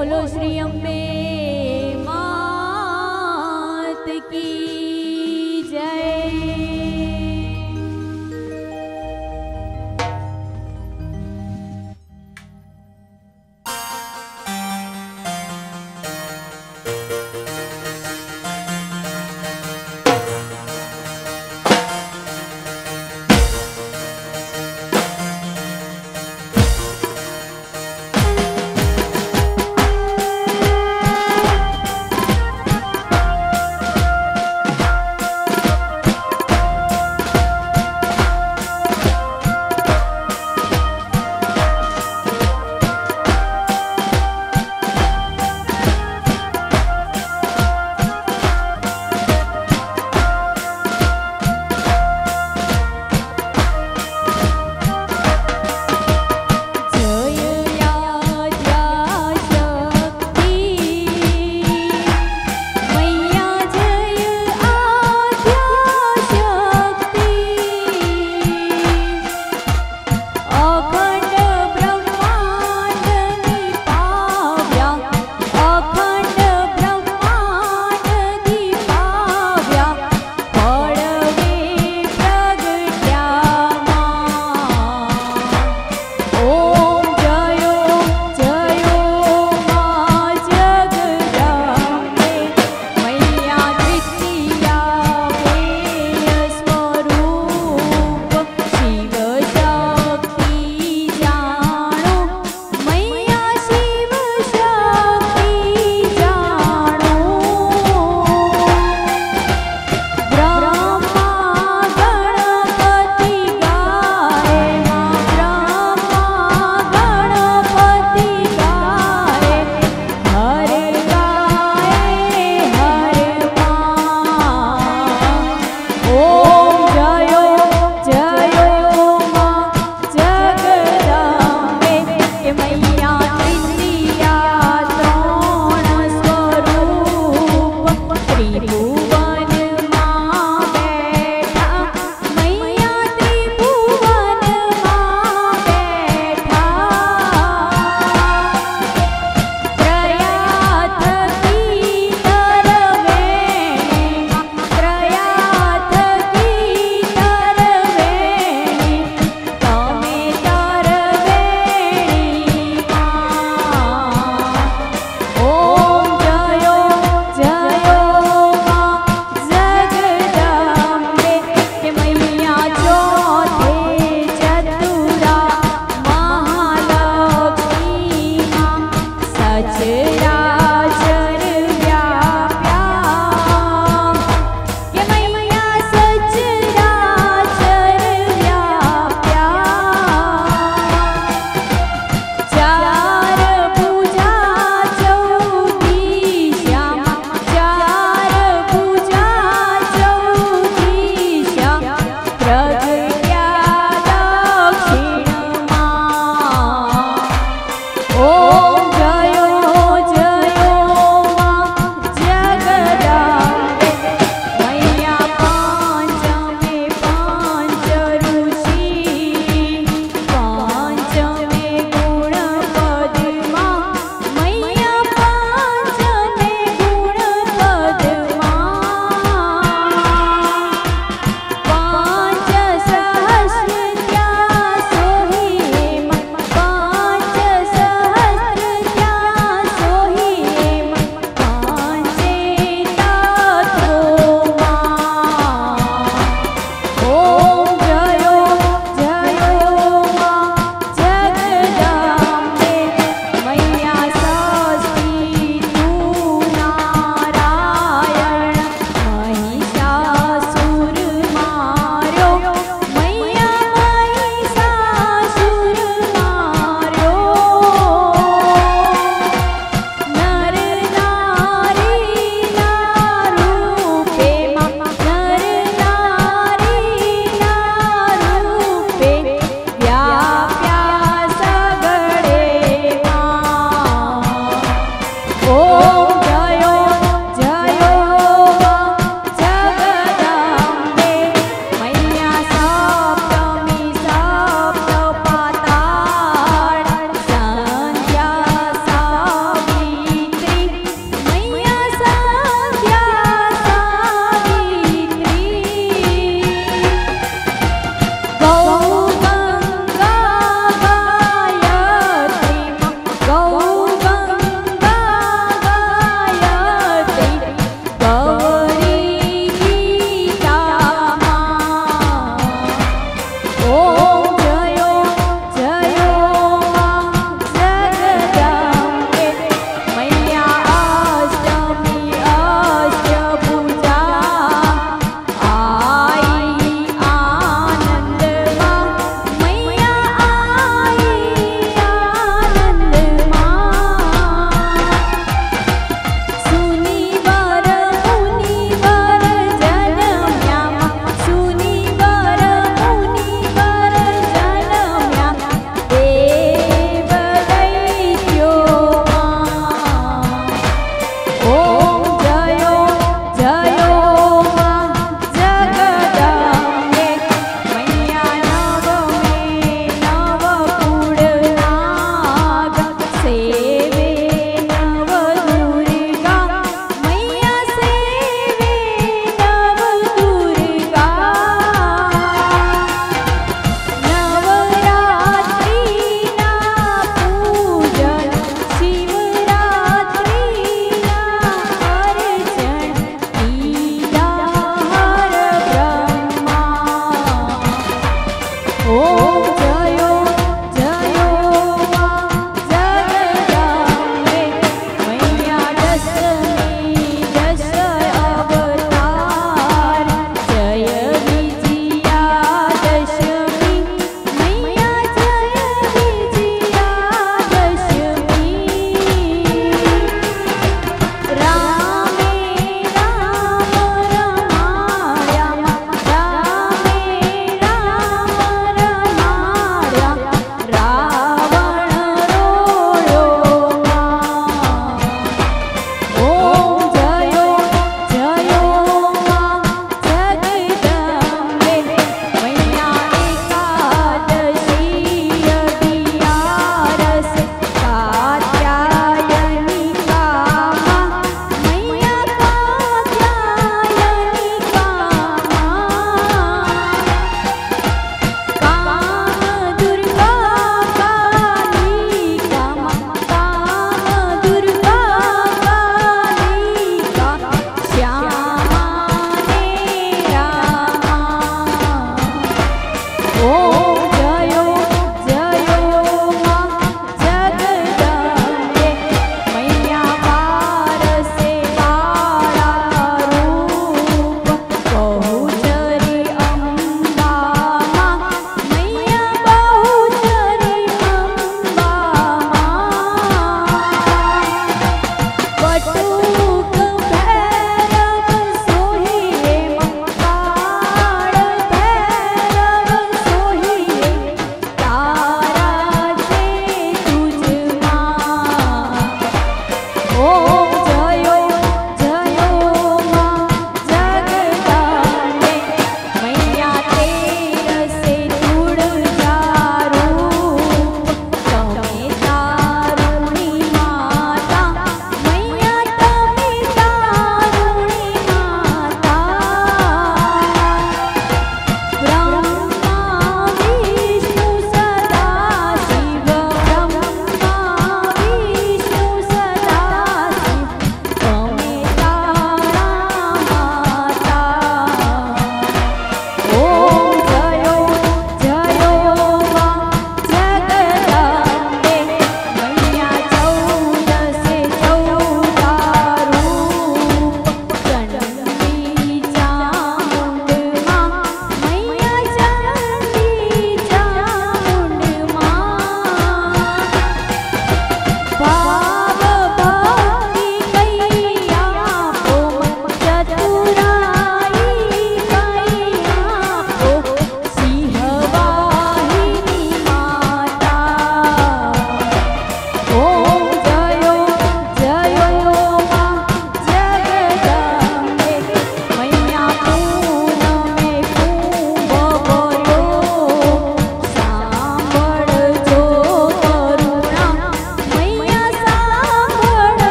बोलो श्री अम्बे मात की जय। जयो जय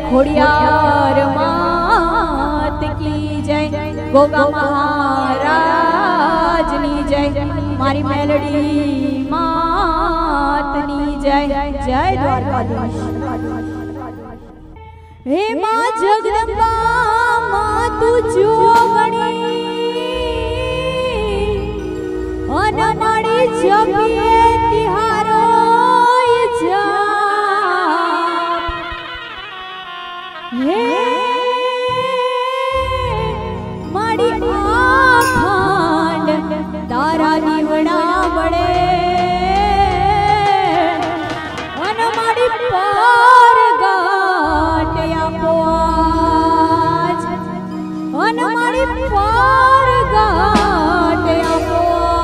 खोड़ियार मात की जय, गोगा महाराज नी जय, मारी मेलडी मात नी जय, जय द्वारकाधीश। हे मां जगदंबा मां तू जोगणी अन मारी जपिए तिहारो जा, हे मारी आखांड तारा निवड़ा बड़े अन मारी पार गाटया पोज अन मारी पार गाटया पोज।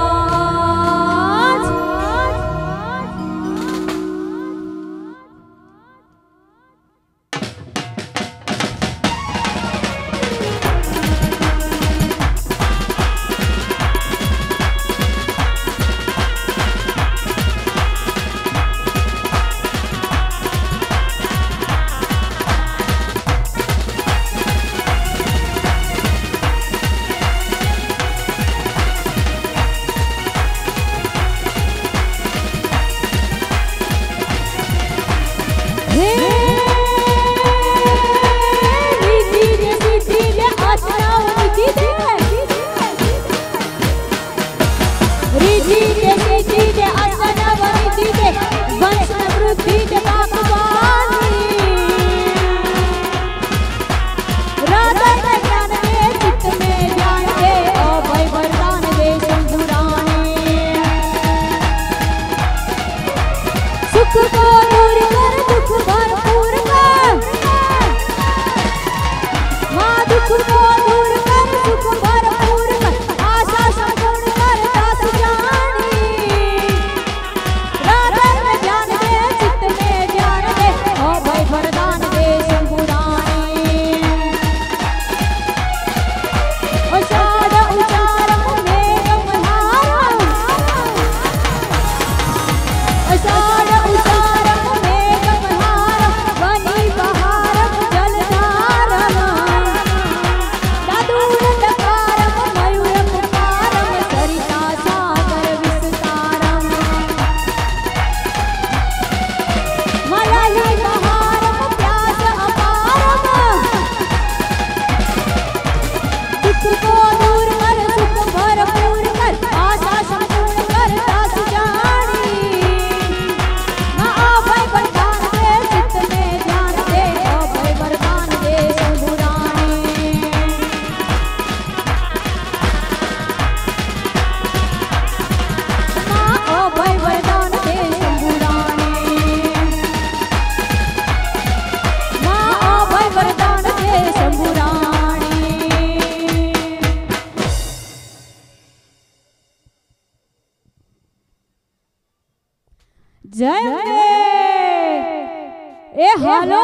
जय ए हेलो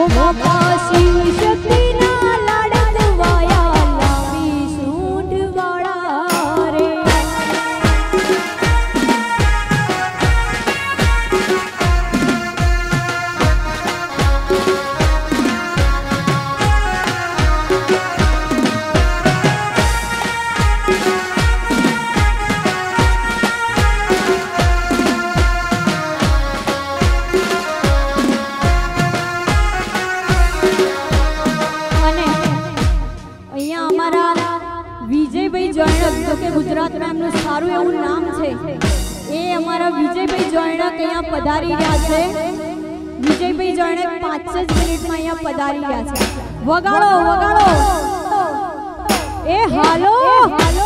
ओ बाबा शिव शक्ति ना लाडत वाया लावी सूंढ वाड़ा रे गुजरात में एमनु सारू एवं नाम छे ए अमारा विजय भाई जोयणक अहींया पधारी रह्या छे। विजय भाई जोयणक 5 मिनिट में अहींया पधारी रह्या छे। वगाड़ो वगाड़ो ए हालो हालो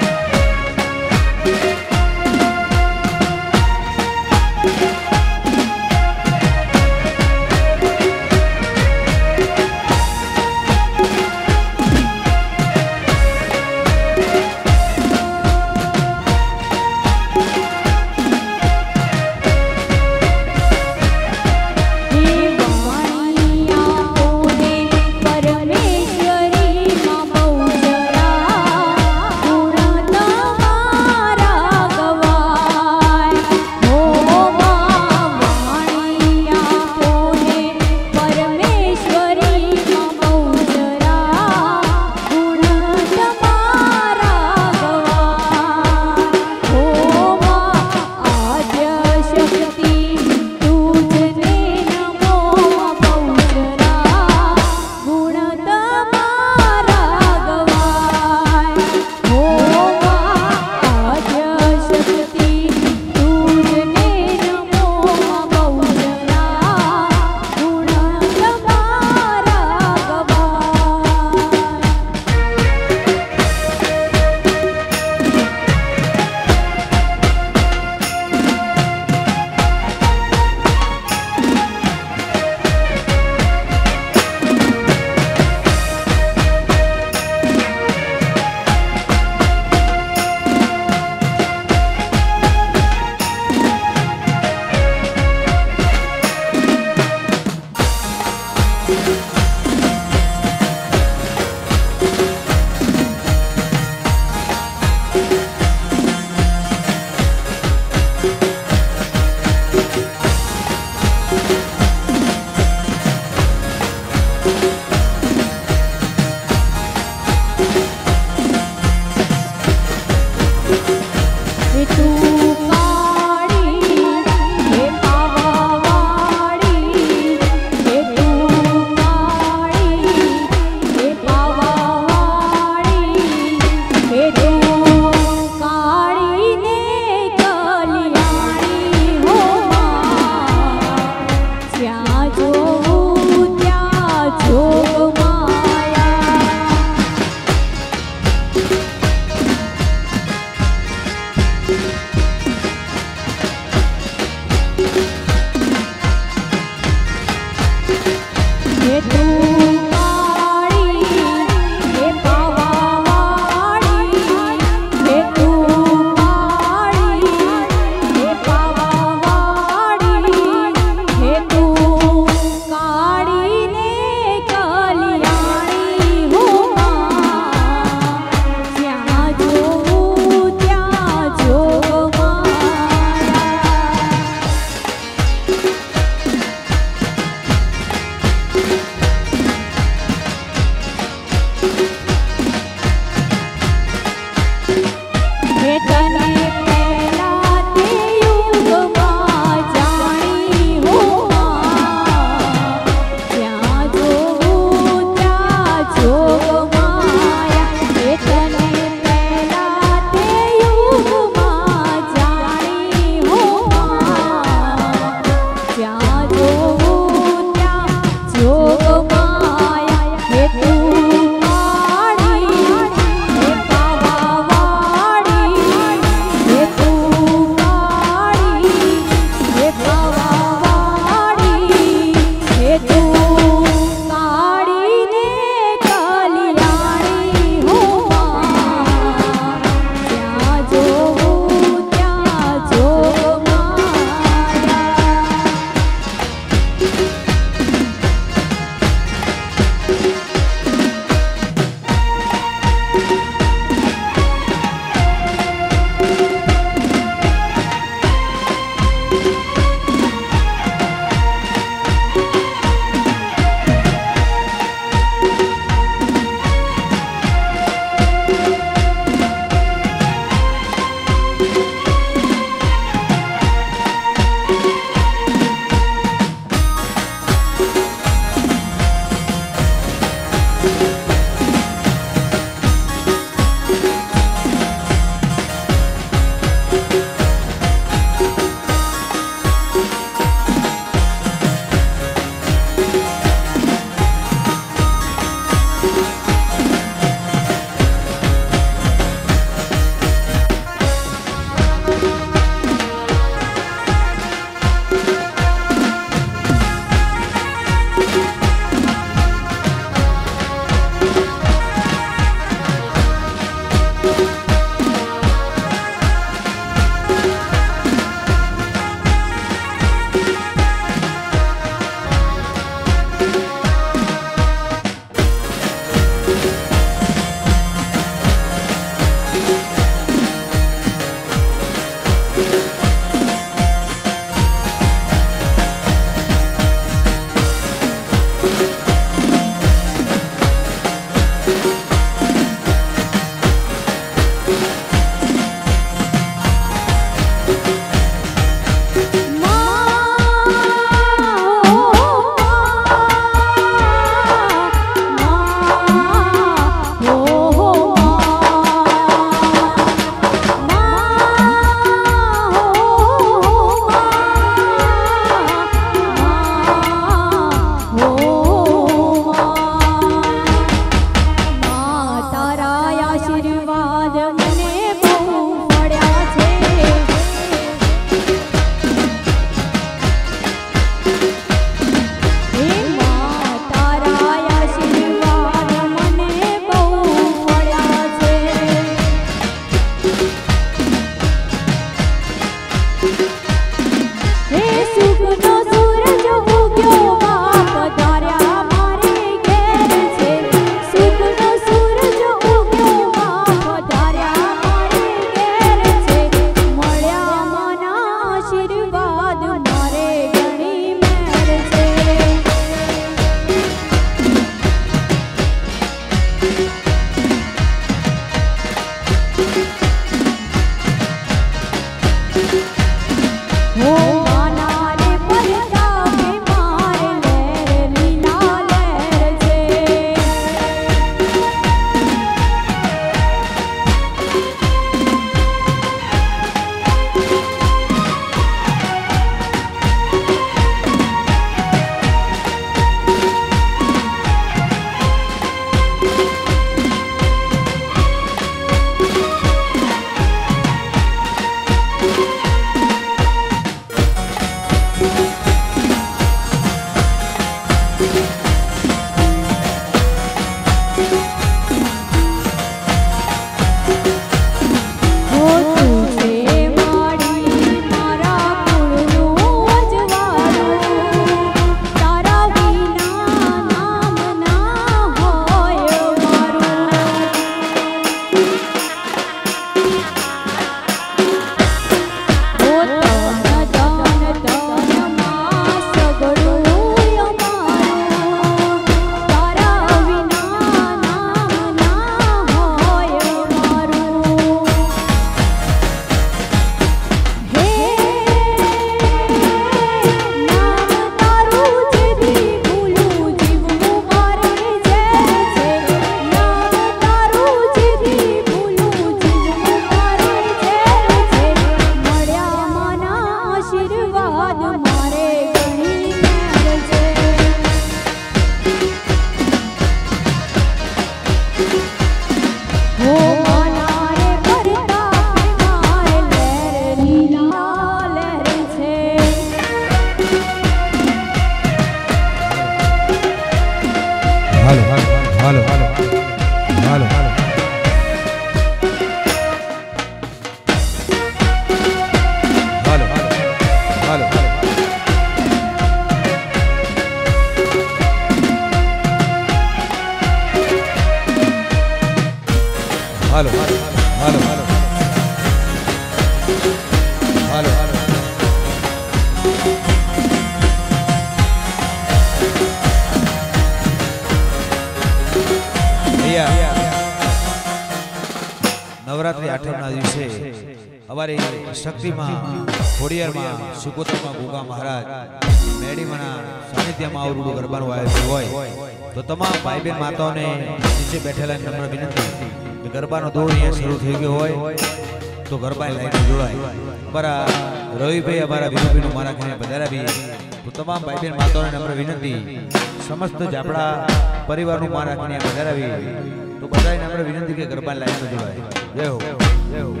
नवरात्रि आठमना दिवसे हमारे शक्ति में खोड़ियार में सुकोतर में गोगा महाराज मेडी मना सानिध्य में आवरूडो गरबानो आयोजन होय तो तमाम भाई बहन माताओं ने नीचे बैठेला नम्र विनंती कि गरबानो दौर यहाँ शुरू थई गयो होय तो गरबा लाइन जोड़ाय पर रवि भाई हमारा विनोबी नु मारा खाने बधारा भी तो तमाम भाई बहन माताओं ने नम्र विनंती समस्त जापड़ा परिवार नु मारा खाने बधारा भी तो बधाई नम्र विनंती के गरबा लाइन में जोड़ाय जय हो जय हो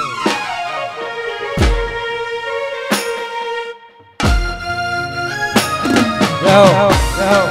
जय हो जय हो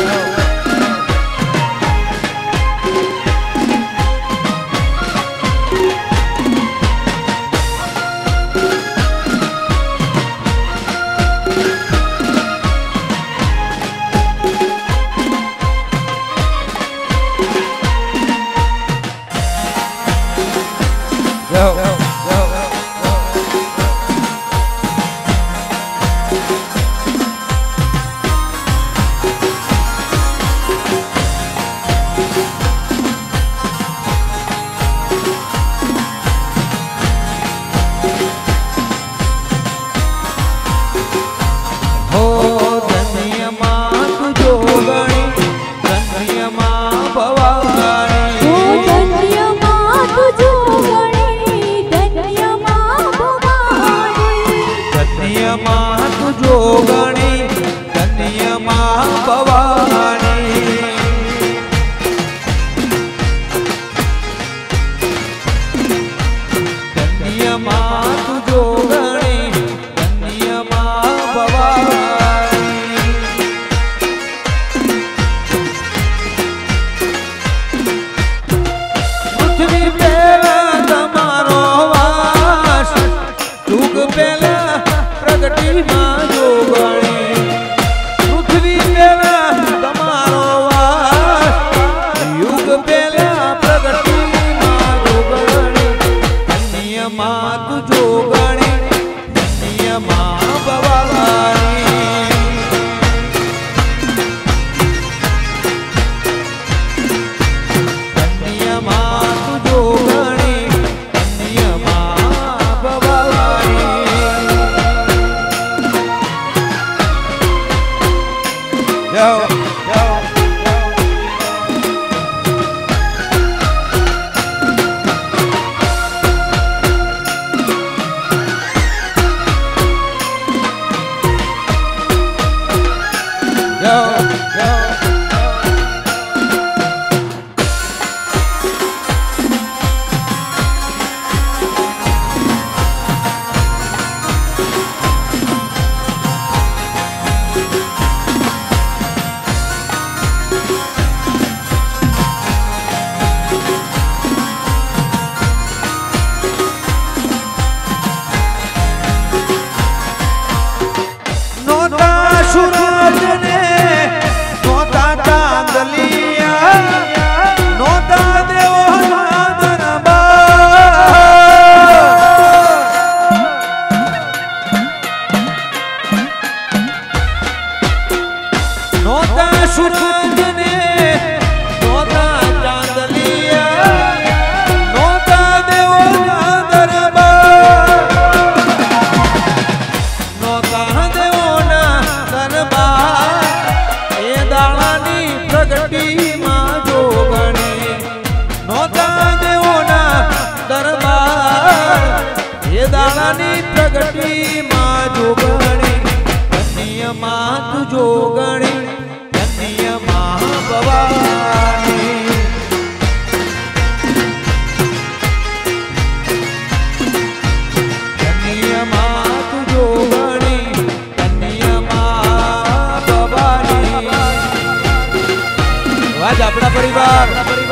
अपना परिवार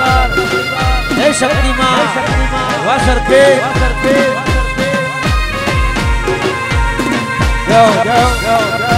जय शक्ति मां वासरखे जाओ जाओ जाओ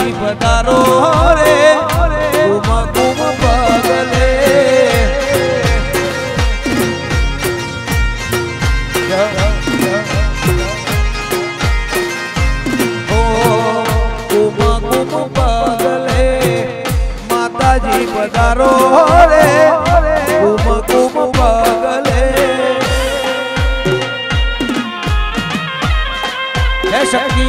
जी पधारो रे कुम कुम पगले जी पधारो रे कुम कुम पगले है शक्ति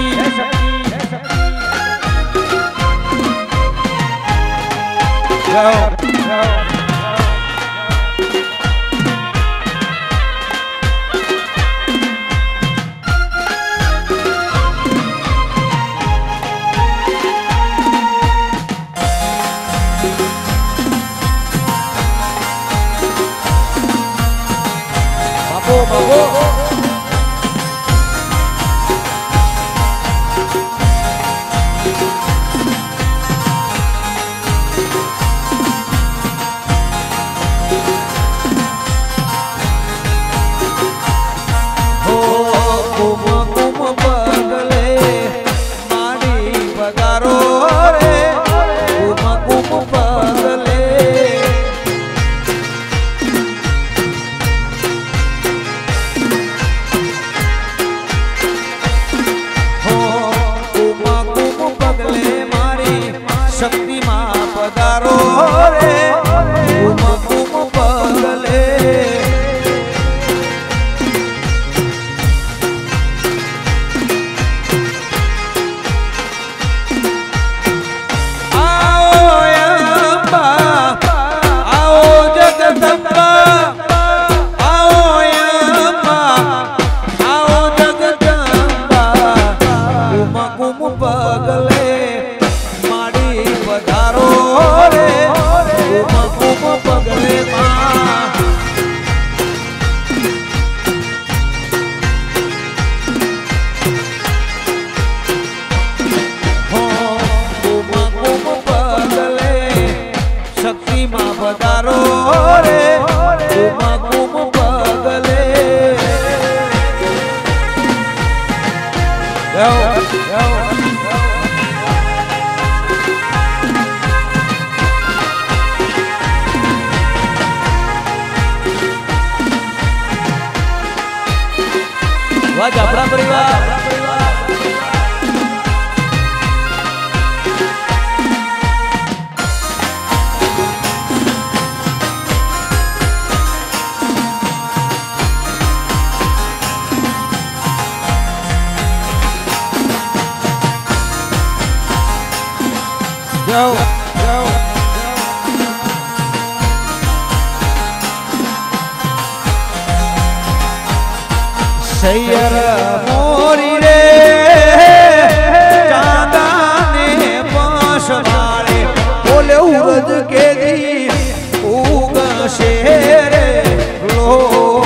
शक्ति मां पधारो रे कुम कुम पगले आओ अम्बा आओ जगदम्बा आओ अम्बा आओ जगदम्बा कुम कुम पगले पधारो रे कुम कुम पगले मां हो कुम कुम पगले शक्ति मां पधारो रे कुम कुम पगले वाह जाफरा परिवार जाओ जाओ सैयर मोरी रे चांदा ने पास वाले बोले उगज के दी उग शेर लो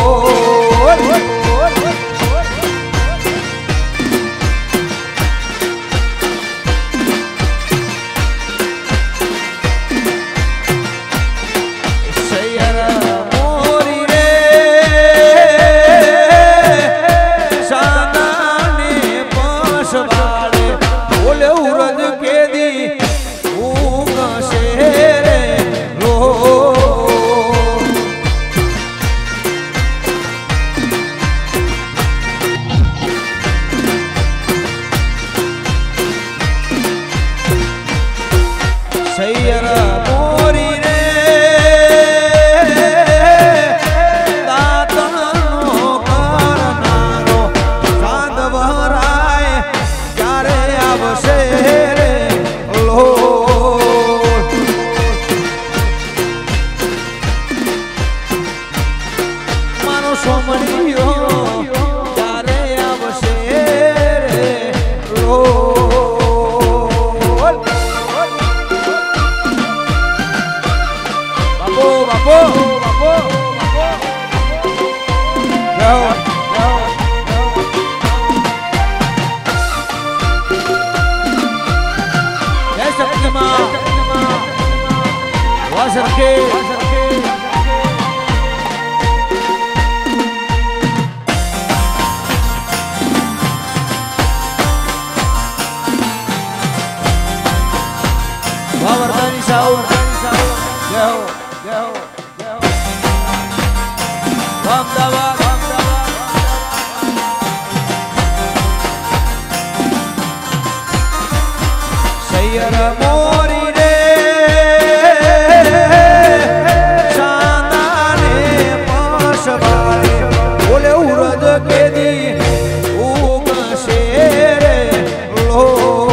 सैयर मोरी रे दातनो करनारो चांद वराय क्यारे आवशे रे लो मानो सोमणियो क्यारे आवशे रे लो बापो बापो जाओ जाओ जय शक्ति मां वासर के जय हो जय हो जय हो अहमदाबाद सैयर मोरी रे शादाने पाशवारे बोले उरद के दी उग शेरे लो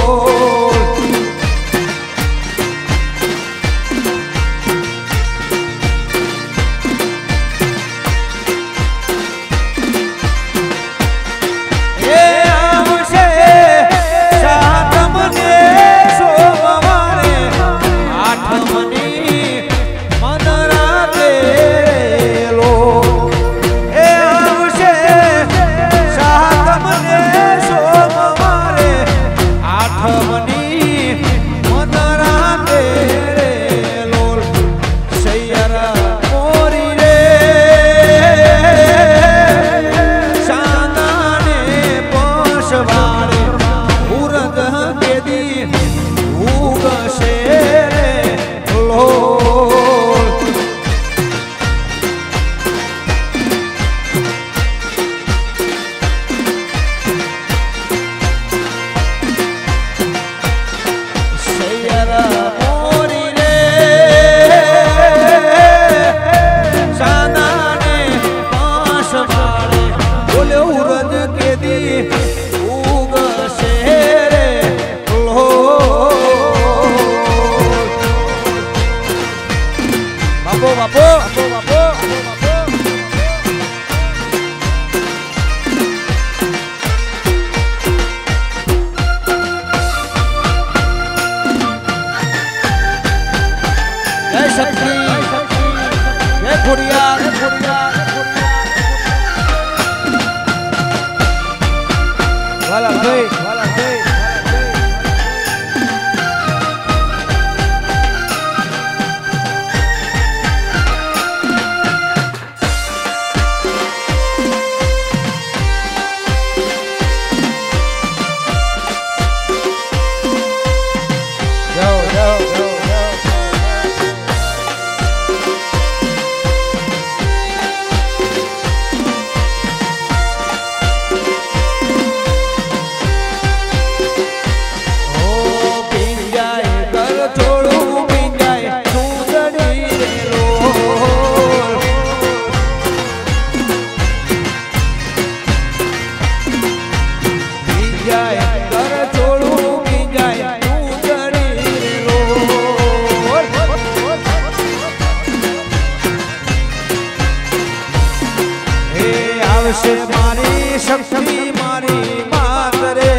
मारी शक्ति मारी मात रे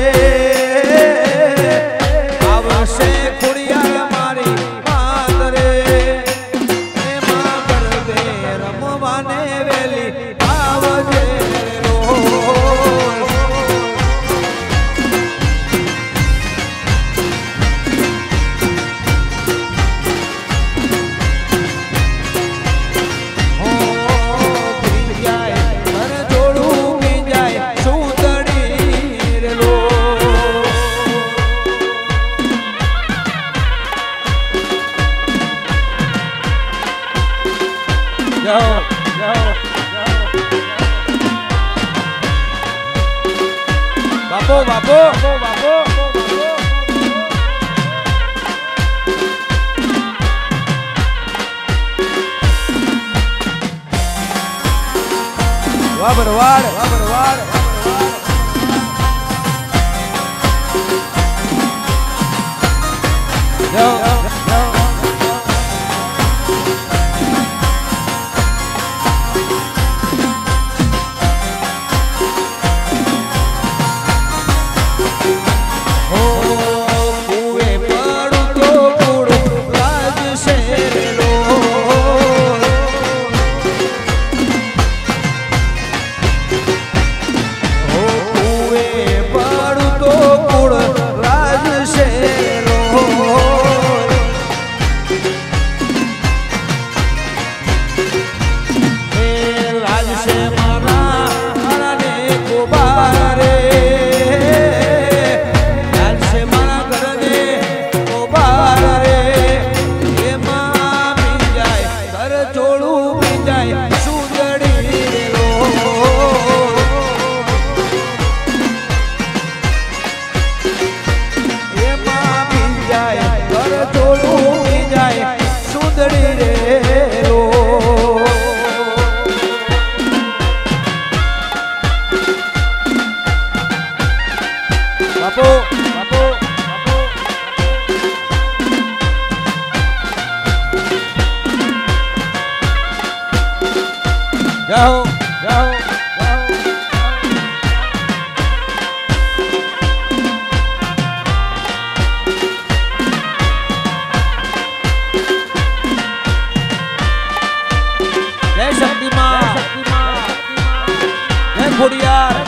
आवशे खुड़िया मारी मात रे मां कर दे रमवाने वेली आवजे बापो बापो बापो वाबरवाड़ वाबरवाड़ जाओ जाओ जाओ जय शक्ति माँ जय खोड़ियार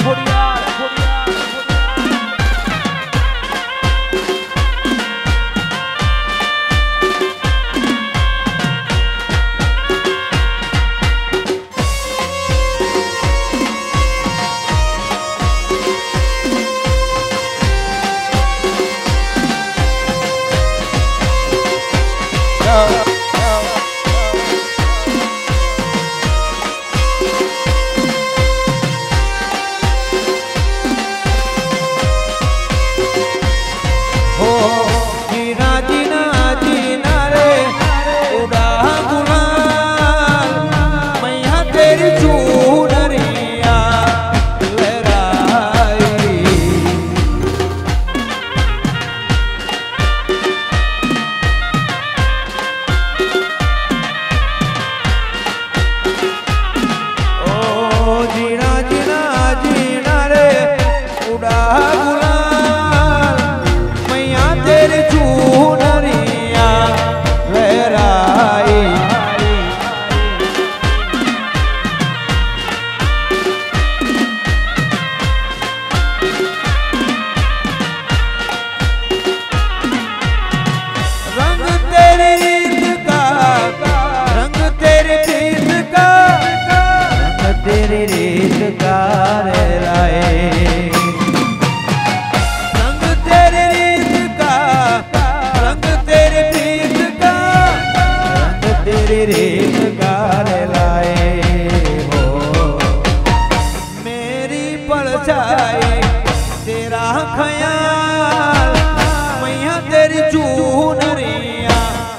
तेरा ख्याल मैया तेरी चूनरिया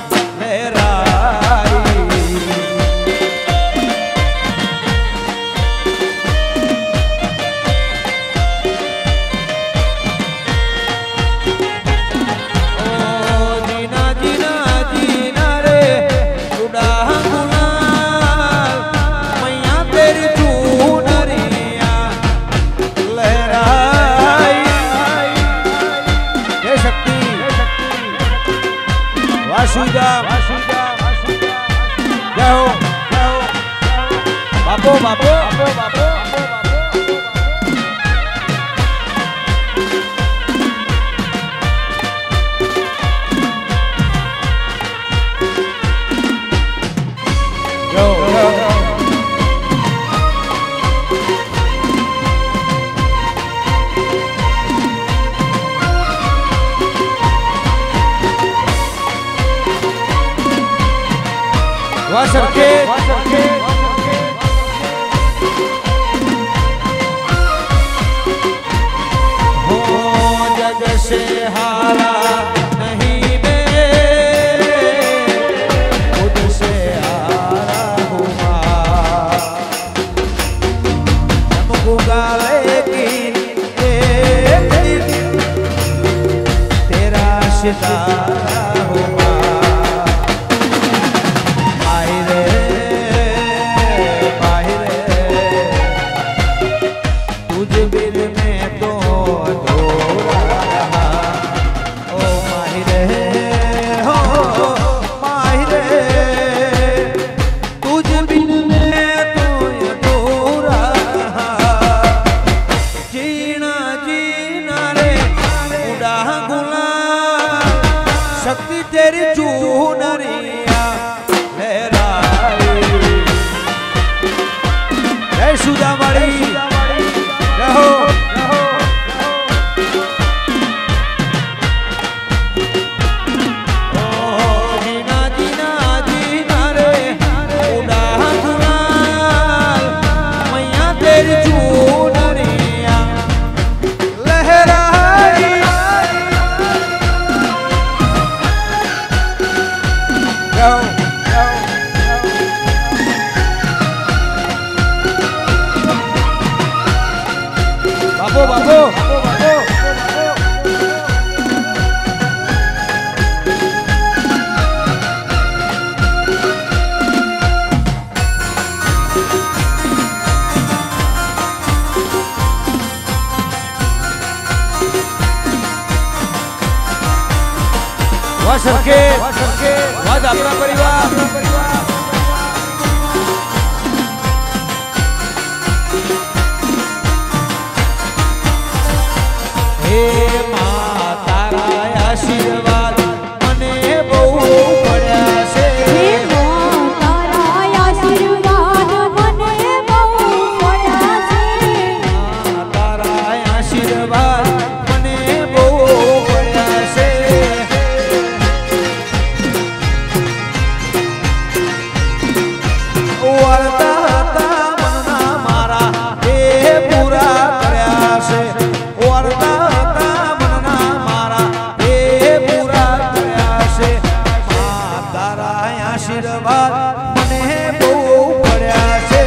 लहराई ओ जीना जीना जीना रे उड़ा गुलाल मैया तेरी चूनरिया लहराई वासुदा जय हो बापो बापो वासरके हो जग से हारा नहीं मैं खुद से हारा हुआ चमकूंगा लेकिन एक दिन तेरा सितारा हुआ शक्ति तेरी चूनरिया लहराई जय सुदामणि रहो जीना जीना जीना रे उड़ा गुलाल मैया तेरी चूनरिया लहराई बाबो बाबो सरखे वाद अपना परिवार हे मां तारा आशीर्वाद मने बहु पड्या छे हे मां तारा आशीर्वाद मने बहु पड्या छे मां तारा आशीर्वाद मने बहु पड्या छे वार्ता हता मनना मारा हे पूरा कर्या छे वार्ता आशीर्वाद मने बहु पड्या छे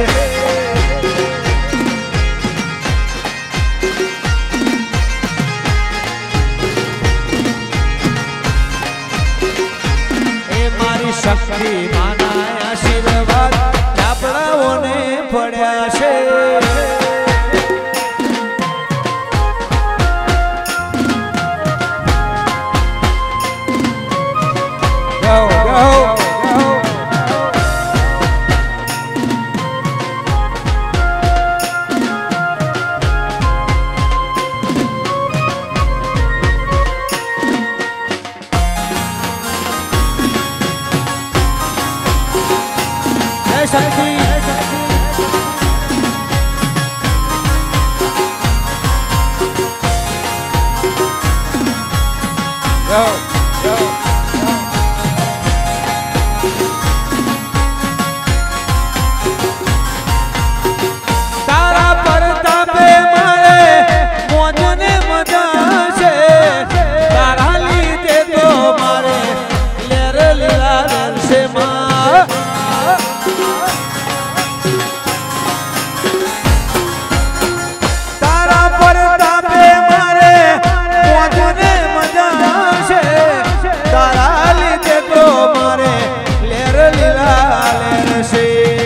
ए मारी शक्ति माना आशीर्वाद आपणाओने पड्या छे तारा परतापे मारे मोजने मजा छे तारा लीधे तो मारे लेर लीला दर्शे मां तारा परतापे मारे मोजने मजा छे तारा लीधे तो मारे लेर लीला दर्शे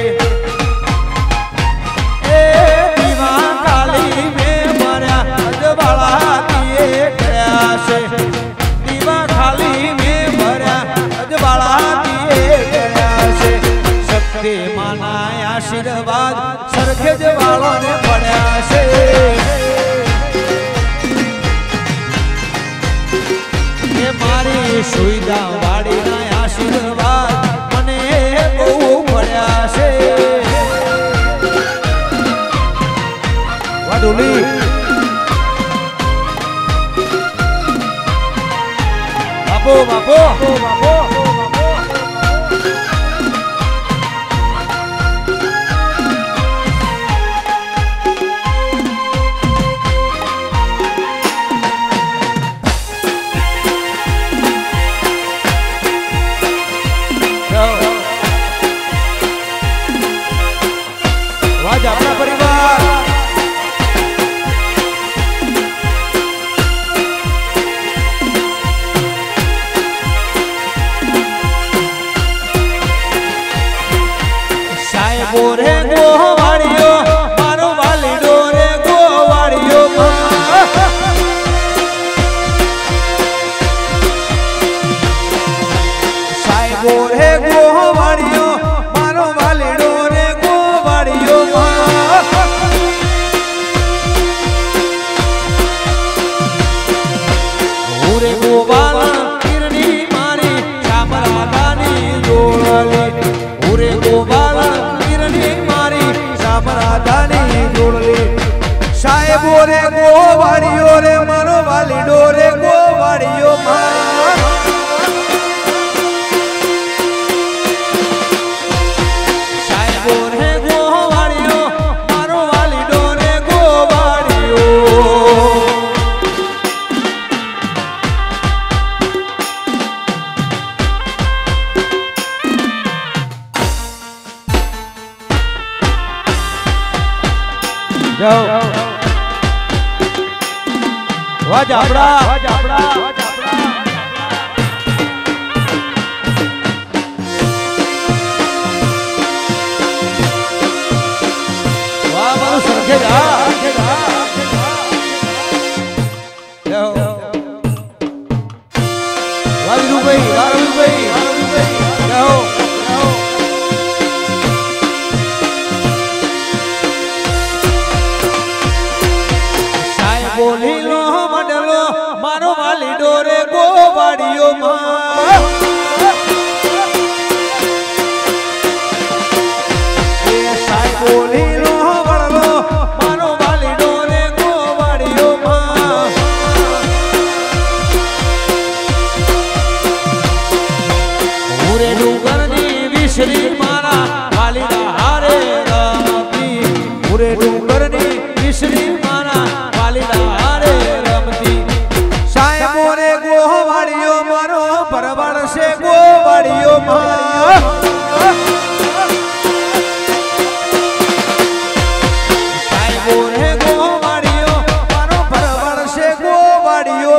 दीवा खाली में भरया अजवाड़ा दिए गया से शक्ति माना आशीर्वाद सरखे जवाड़ो ने पड्या से ये मारी सुविधा वाड़ी ना आशीर्वाद मने बहु पड्या से वाडुली बापो वाज अपना परिवार बोरे गोवाड़ियो मारो वाली डोरे गोवाड़ियो साई बोरे गोवाड़ियो मारो वाली डोरे गोवाड़ियो ओरे गोवाला किरनी मारी शामरादानी जोड़ली ओरे गोवाला राधानी जोड़ली साहेबो रे गोवाड़ियो रे मारो वाली डोरे गोवाड़ियो साहेबो रे गोवाड़ियो मारो वाली डोरे गोवाड़ियो वाह जाबड़ा वाह मारो सरखे जा बोली लो मंडलो मारो वाली डोरे गोवाड़ियों बोली लो मंडलो मारो वाली डोरे गोवाड़ियों पूरे डूंगर नी विश्री मारा वाली हारे रमती पूरे डूंगर नी विश्री मारा वाली हारे रमती साहेबो रे गोवाड़ियों मारो परवड़ से गोवाड़ियों साहेबो रे गोवाड़ियों मारो परवड़ से गोवाड़ियों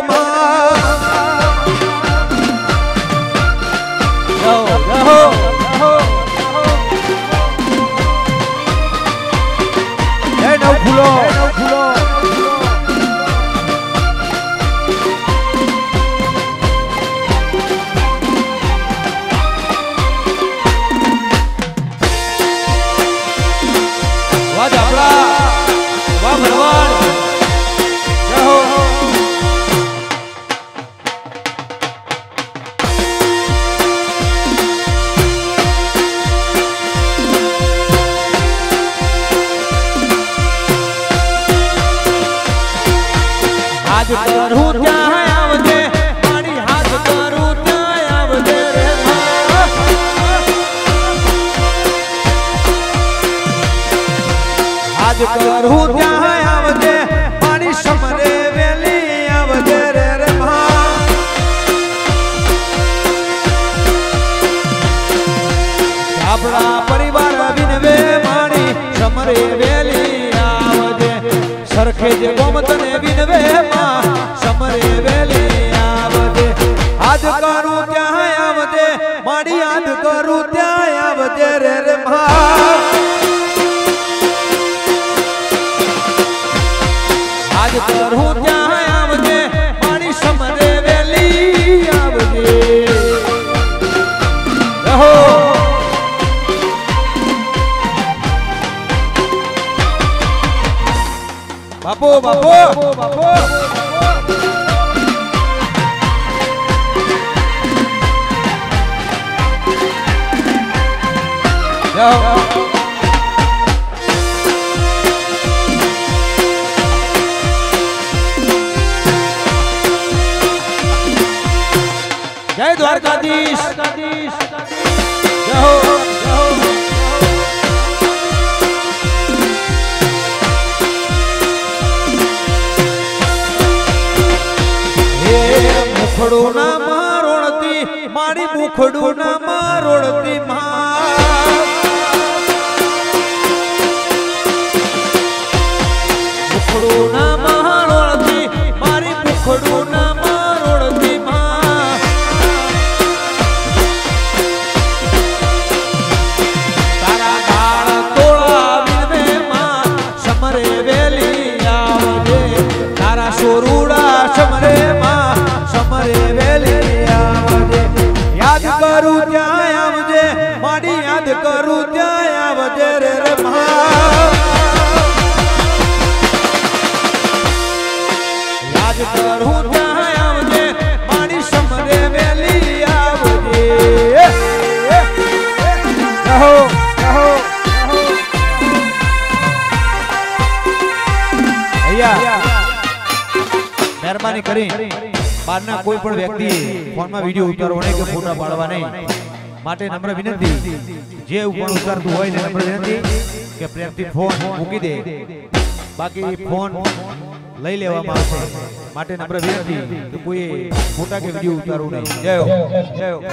आज करूं क्या आवजे मारी हाथ करूं क्या आवजे रे आज करूं क्या आवजे मारी समरे वेली आवजे रे आपड़ा परिवार बिनवे मारी समरे वेली आवजे सरखे जे गोमतने बिनवे समरे वेली आवजे आज करूं क्या आवजे माड़ी याद करूं त्या आवजे रे आज करूं क्या आवजे माड़ी समरे वेली आवजे रहो बापू बापू बापू जय द्वारकाधीश जय हो मुखड़ो ना मारोड़ती मारी मुखड़ो ना मारोड़ती मुखड़ो ना मारोड़ती मारी मुखड़ो ना मारोड़ती तारा गाल तोड़ा बिनवे समरे वेली आवजे तारा सोरूड़ा समरे समरे वेली आवजे याद करूं त्या आवजे माड़ी याद करूं त्या आवजे रे याद करूं त्या आवजे माड़ी समरे वेली आवजे रहो रहो भैया मेहरबानी करी बारना कोई पण व्यक्ति फोन में वीडियो उतारवा नहीं के फोटो पाड़वा नहीं माटे नम्र विनंती जे ऊपर उतारतु होय ने नम्र विनंती के प्रेमथी फोन मूकी दे बाकी फोन लई लेवामां आवशे माटे नम्र विनंती के कोई फोटा के वीडियो उतारવું नहीं जय हो जय हो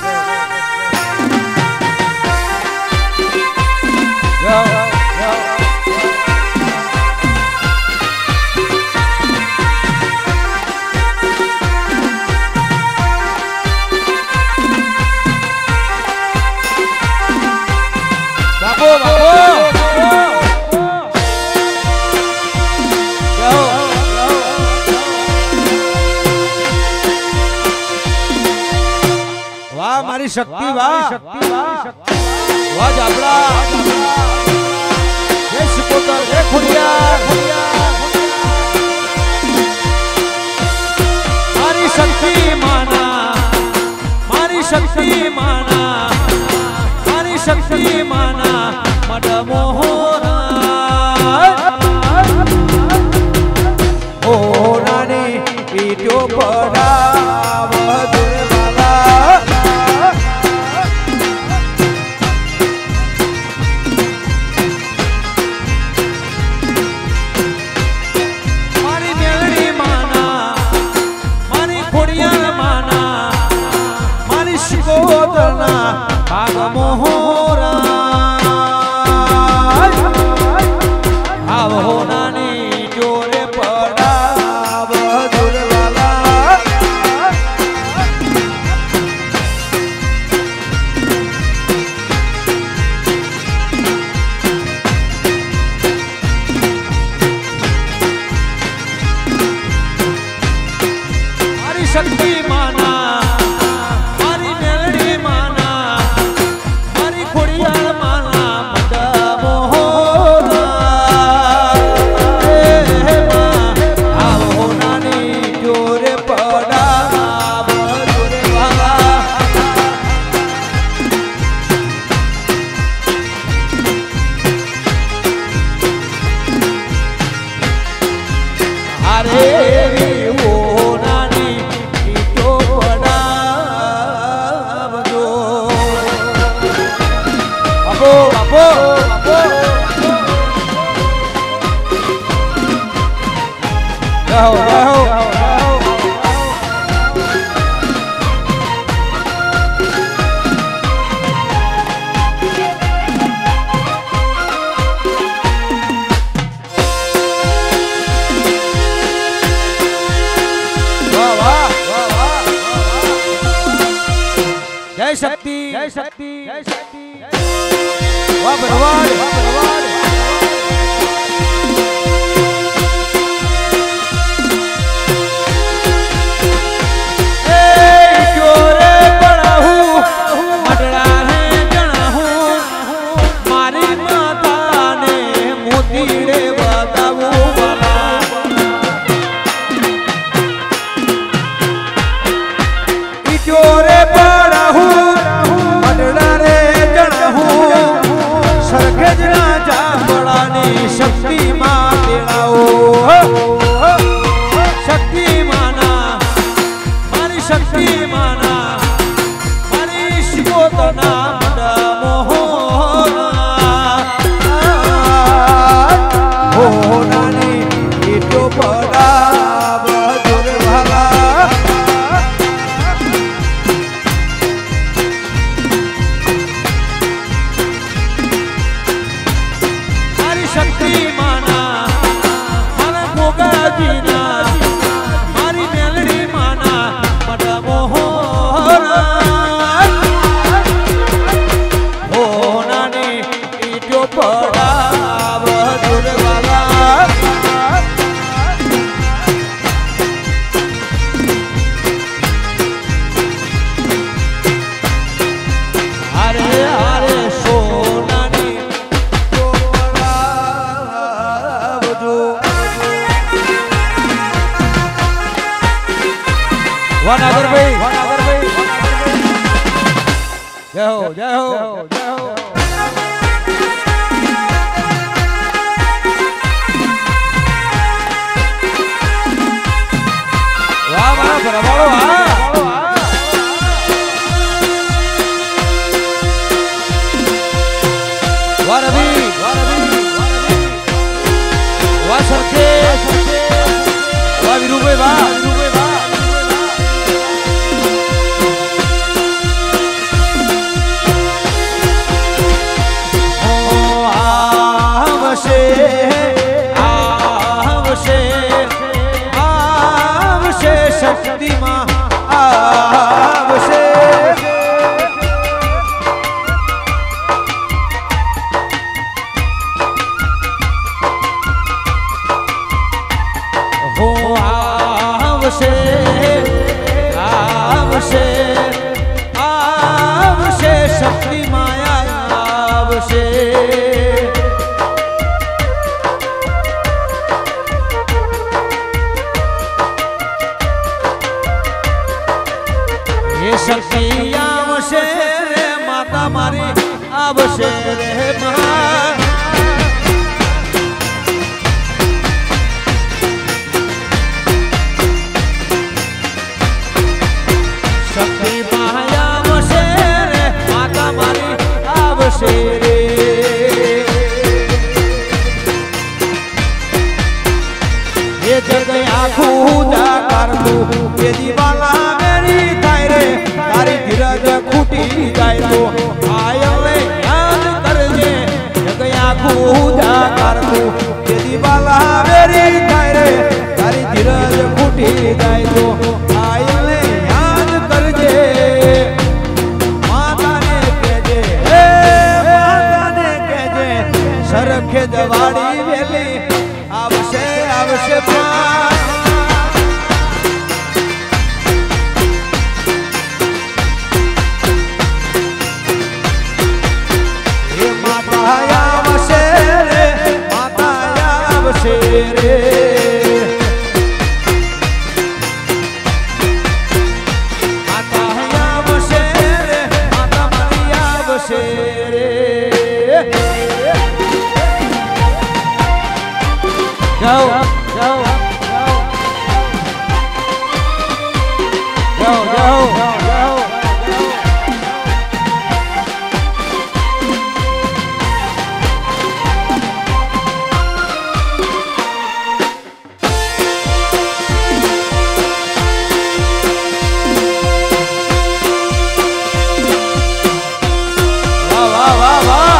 जय हो મારી શક્તિ વાહ વાહ જાબડા જય શિકોતર જય ખોડિયાર મારી શક્તિ માના મારી શક્તિ માના મારી શક્તિ માના મડ મોહરા ઓ રાની ઈટો પડા વધુરે વાલા મારી મેલડી માના મારી ખોડિયાર માના મારી શિકોતરના ભાગ મોહરા આવો નાની જોરે પડા વધુરે વાલા મારી શક્તિ માના મારી મેલડી માના મારી ખોડિયાર માના મડા મોહરા હે માં આવો નાની જોરે પડા વધુરે વાલા અરે ઓ નાની ઈટો પડાવજો બાપો બાપો રહો રહો जय शक्ति जय शक्ति जय शक्ति वाह भगवान वाह भगवान ए जोरे पड़ा हूँ मटड़ा है जना हूँ मारी माता ने मोतीड़े बताऊ वाला जोरे पड़ा हूँ मटड़ा रे जना हूँ सरखेजना जाबड़ानी शक्ति मां तेड़ाओ शक्ति माना मारी शक्ति माना मारी शिकोतना मड़ा मोहरा हो नानी ईटो पड़ा વધુરે વાલા शक्ति माना मारा भोगा जीना मारी मेलड़ी माना मड़ा मोहरा हो नानी ईटो पड़ा વધુરે वाला अरे अरे सोनानी वनागर भाई जय हो जय हो जय हो वाह वाह बराबर वाह वाह रवि वाह सरखे वाह वीरू भाई वाह शक्ति मां आवशे हो आवशे आवशे એ શક્તિ આવશે રે માતા મારી આવશે રે માં શક્તિ માયા આવશે રે માતા મારી આવશે રે એ જગ આખું જાગરતું એ દીવાલા મેરી થાય રે તારી ધીરજ ખૂટી જાય તો આયલે યાદ કરજે જગ આખું જાગરતું એ દીવાલા મેરી થાય રે તારી ધીરજ ખૂટી જાય તો આયલે યાદ કરજે માતાને કહેજે હે માતાને કહેજે સરખે જવાડી વેલી આવશે આવશે એ માતા આવશે રે માતા આવશે રે માતા આવશે રે માતા મારી આવશે રે જાઓ જાઓ જાઓ જાઓ જાઓ વાહ વાહ વાહ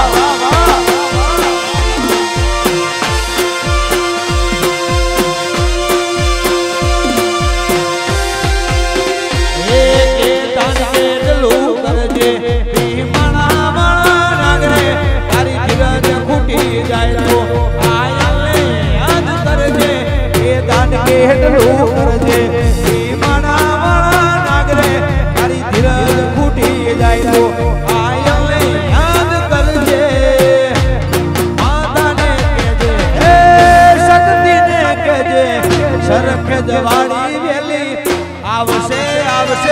હેઠલું કરજે માણા વાળા નાગરે તારી ધીરજ ખૂટી જાય તો આયલે યાદ કરજે માતાને કહેજે હે શક્તિને કહેજે સરખ જવાડી વેલી આવશે આવશે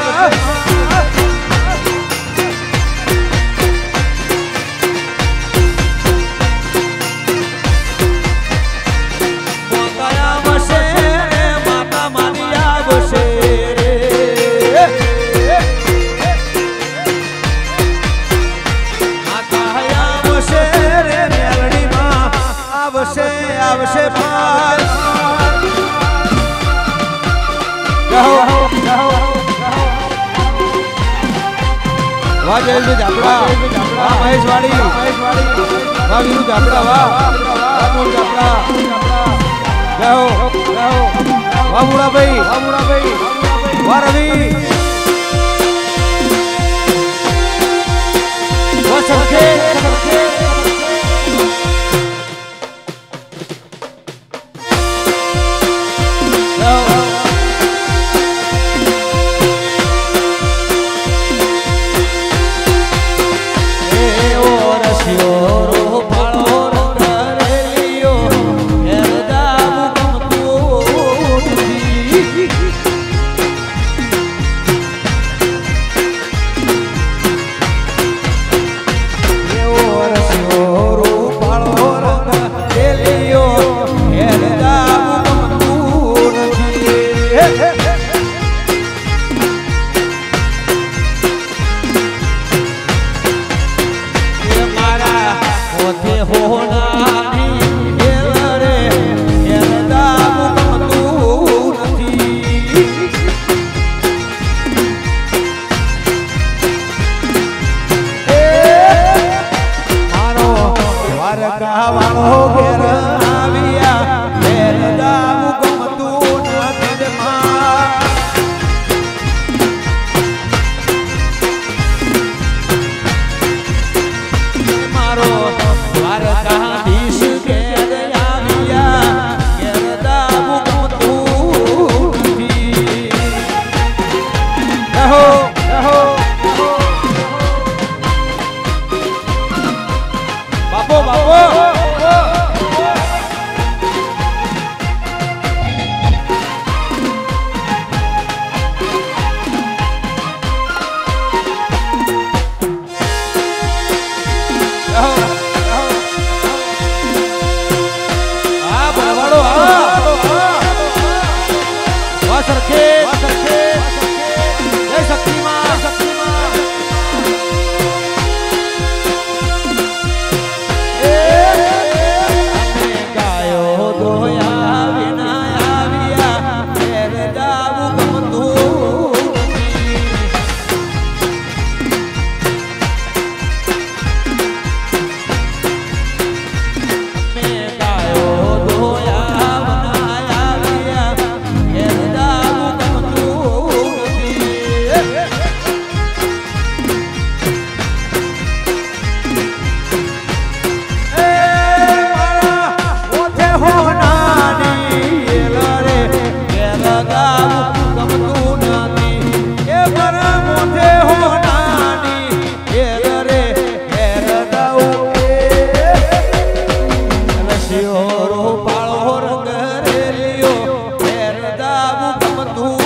આવશે ભાઈ વાહ જય જાપડા વાહ મહેશવાડી વાહ વીરુ જાપડા વાહ રામોલ જાપડા જય હો વાહ મુળાભાઈ વાહ રવિ વાહ સરખે મોઢે હોનાની ઘેર રે ઘેર દાઉ રસિયો રો પાળો રંગ રેલિયો ઘેર દાઉ ગમતું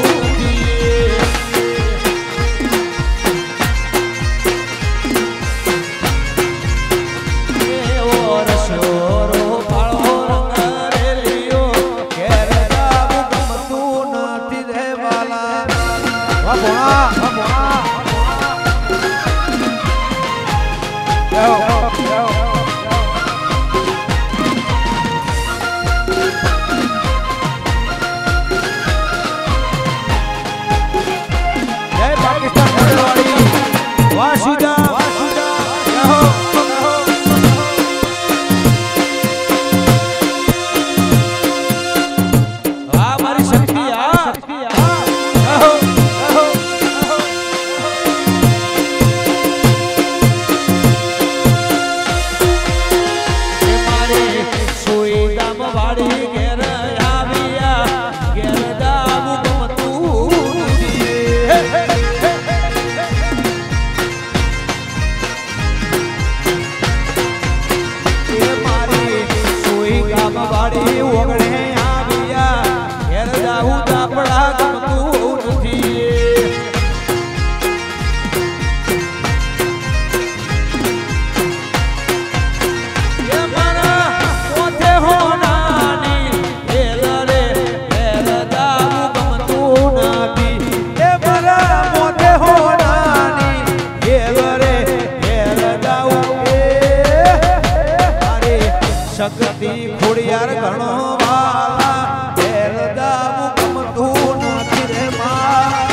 શક્તિ ખોડિયાર ઘણો વાલા ઘેર દાવું ગમતું નથી રે માં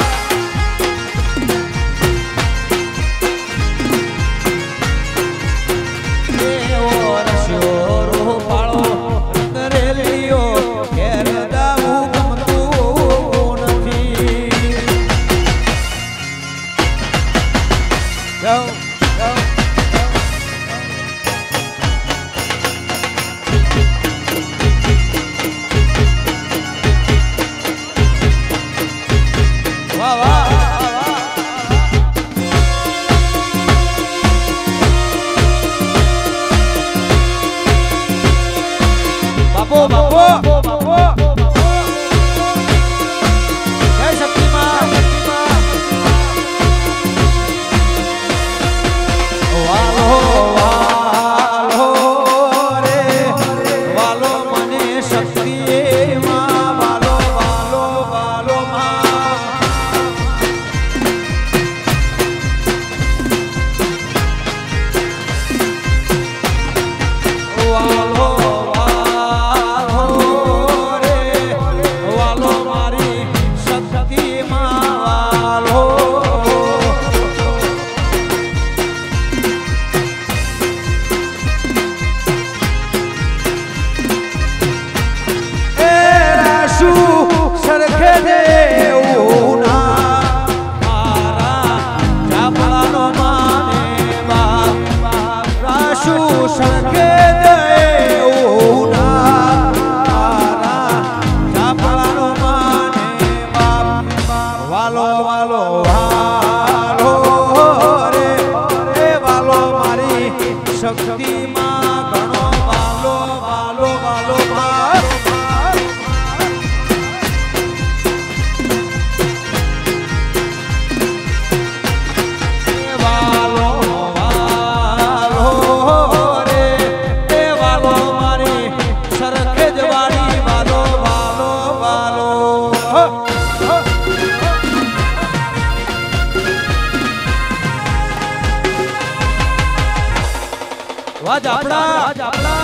એવો રસ્યો રો પાળો રેલિયો ઘેર દાવું ગમતું નથી જાઓ શક્તિમાં ઘણો વાલો વાલો વાલો વાલો વાલો રે એ વાલો મારી સરખે જ વાળી વાલો વાલો વાલો વાજ આપડા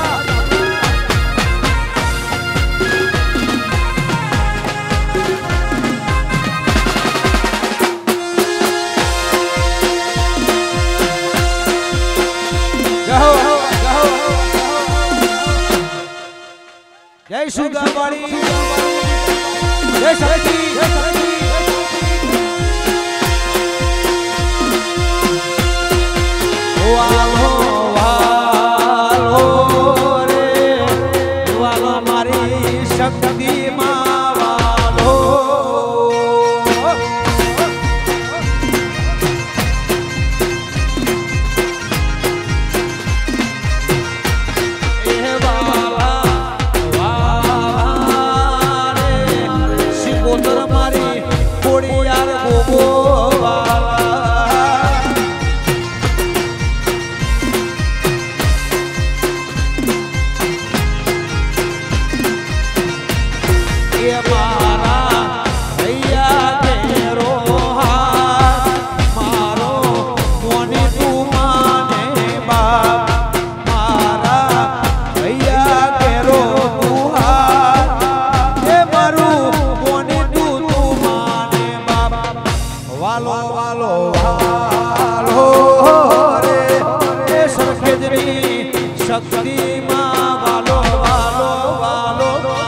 જય સુગાવાળી જય સરજી વાલો વાલો રે વાલો મારી શક્તિમાં વાલો વાલો વાલો વાલો રે એ સરખેજની શક્તિમાં વાલો વાલો વાલો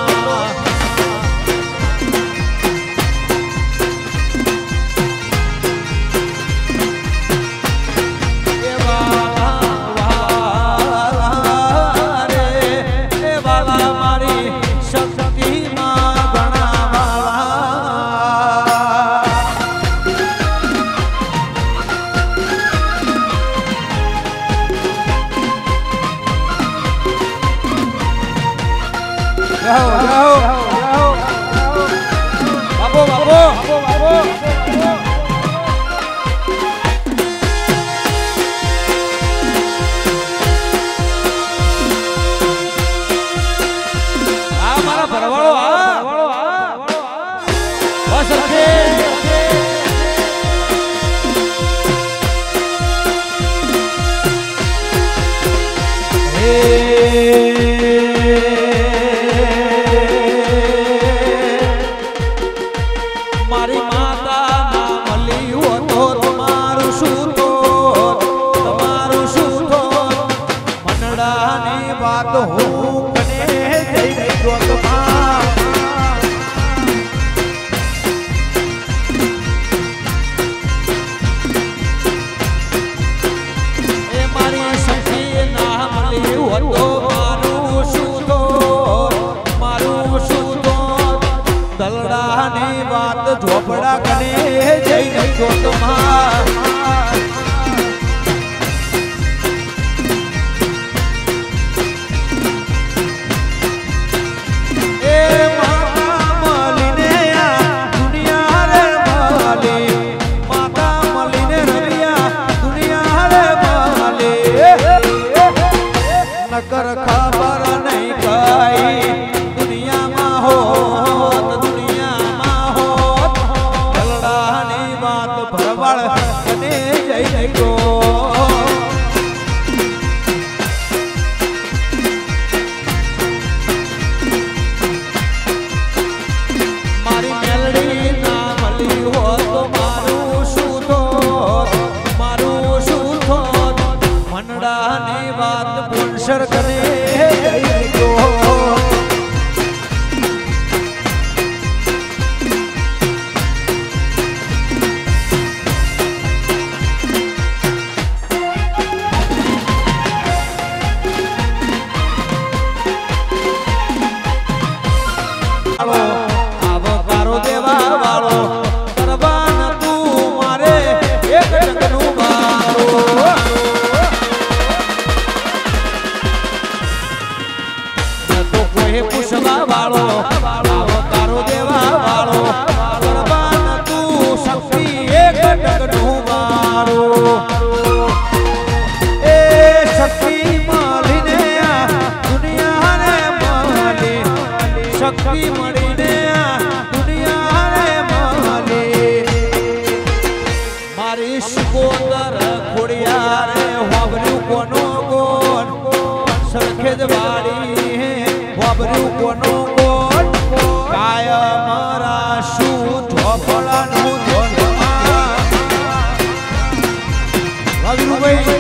મારી માતા ના મળ્યું તો તમારું શું તો તમારું શું તો મનડાની વાત હું કને જઈ ગયો એ મારી સખી ના મળ્યું તો મારું શું તો મારું શું તો દલડાની વાત ઝોપડા કને જઈને ગોતમાં એ માતા મળીને દુનિયા રે માલી માતા મળીને રવિયા દુનિયા રે માલી નકર ખબર નહીં કઈ દુનિયામાં હોત દુનિયામાં હોત દલડાની વાત ભરવાડ કને જઈને ગયો મારી મેલડી ના મળી હોત તો મારું શું થોત મારું શું થોત મનડાની વાત પુનસર કરે જઈને ગયો આવકારો દેવા વાળો કરવાન તું મારે એક જગનું મારો તો કોઈ પૂછવા વાળો આવકારો દેવા વાળો કરવાન તું શક્તિ એક જગનું મારો એ શક્તિ મળીને દુનિયા રે મળી શક્તિ મળીને દુનિયા રે મળી મારી શિકોતર ખોડિયા રે વાબર્યું કોનો કોણ સરખેજ વાળી વાબર્યું કોનો કોણ કાયમ રાશું ઝોપડાનું ધોનમાં વાબર્યું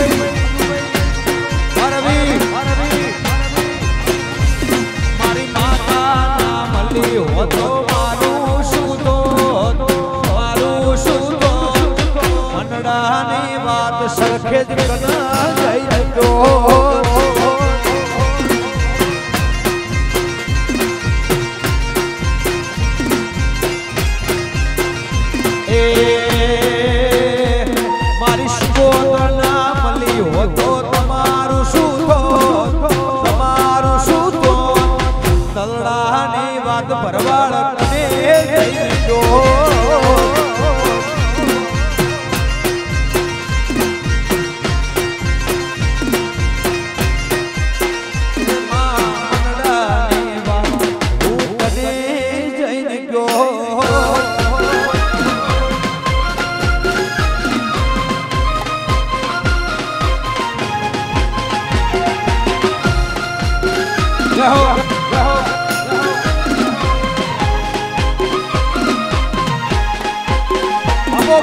મારી માતા ના મળી હોતો મારું શું તો મારું શું તો મનડાની વાત સરખેજ કના જઈ ગયો એ મારી શિકોતર ના મળી હોતો તમારું શું તો તમારું શું તો દલડાની વાત ભરવાડ કને જઈને ગયો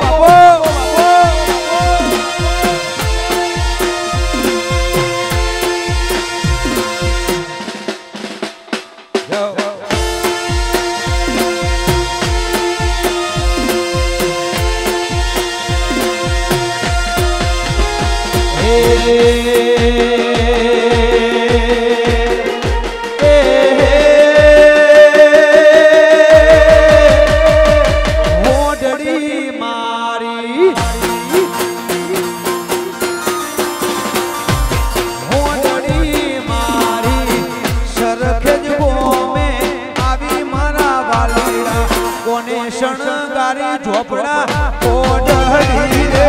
शणगारी झोपड़ा ओढ़ी रे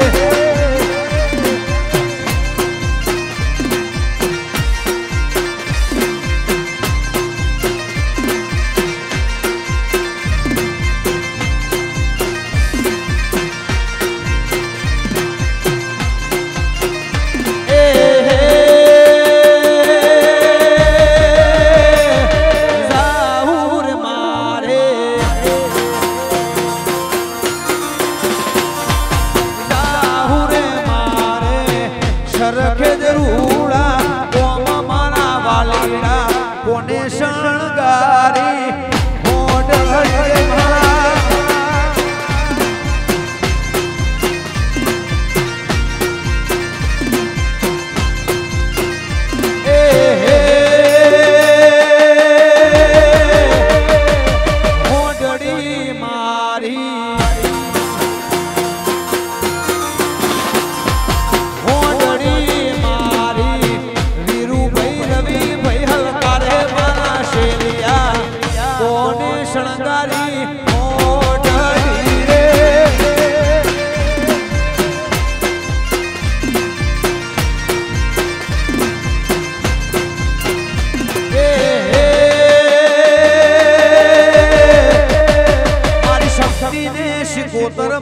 रखे जरूड़ा ओम मारा वालीड़ा कोने शणगारी होड़ हरे होड़ड़ी मारी शणगारी ओढ़ी रे मारी शक्ति ने शिकोतर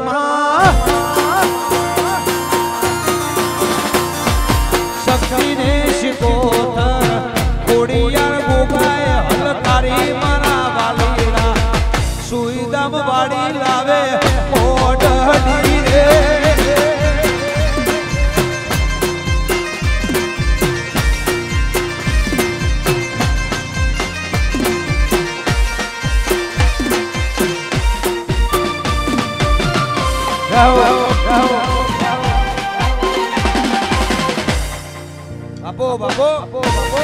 शक्ति ने शिकोतर कोड़ियार गोगाए हलकारी मारा सुईदम बाड़ी लावे ओढ़ी रे बाबो बाबो बाबो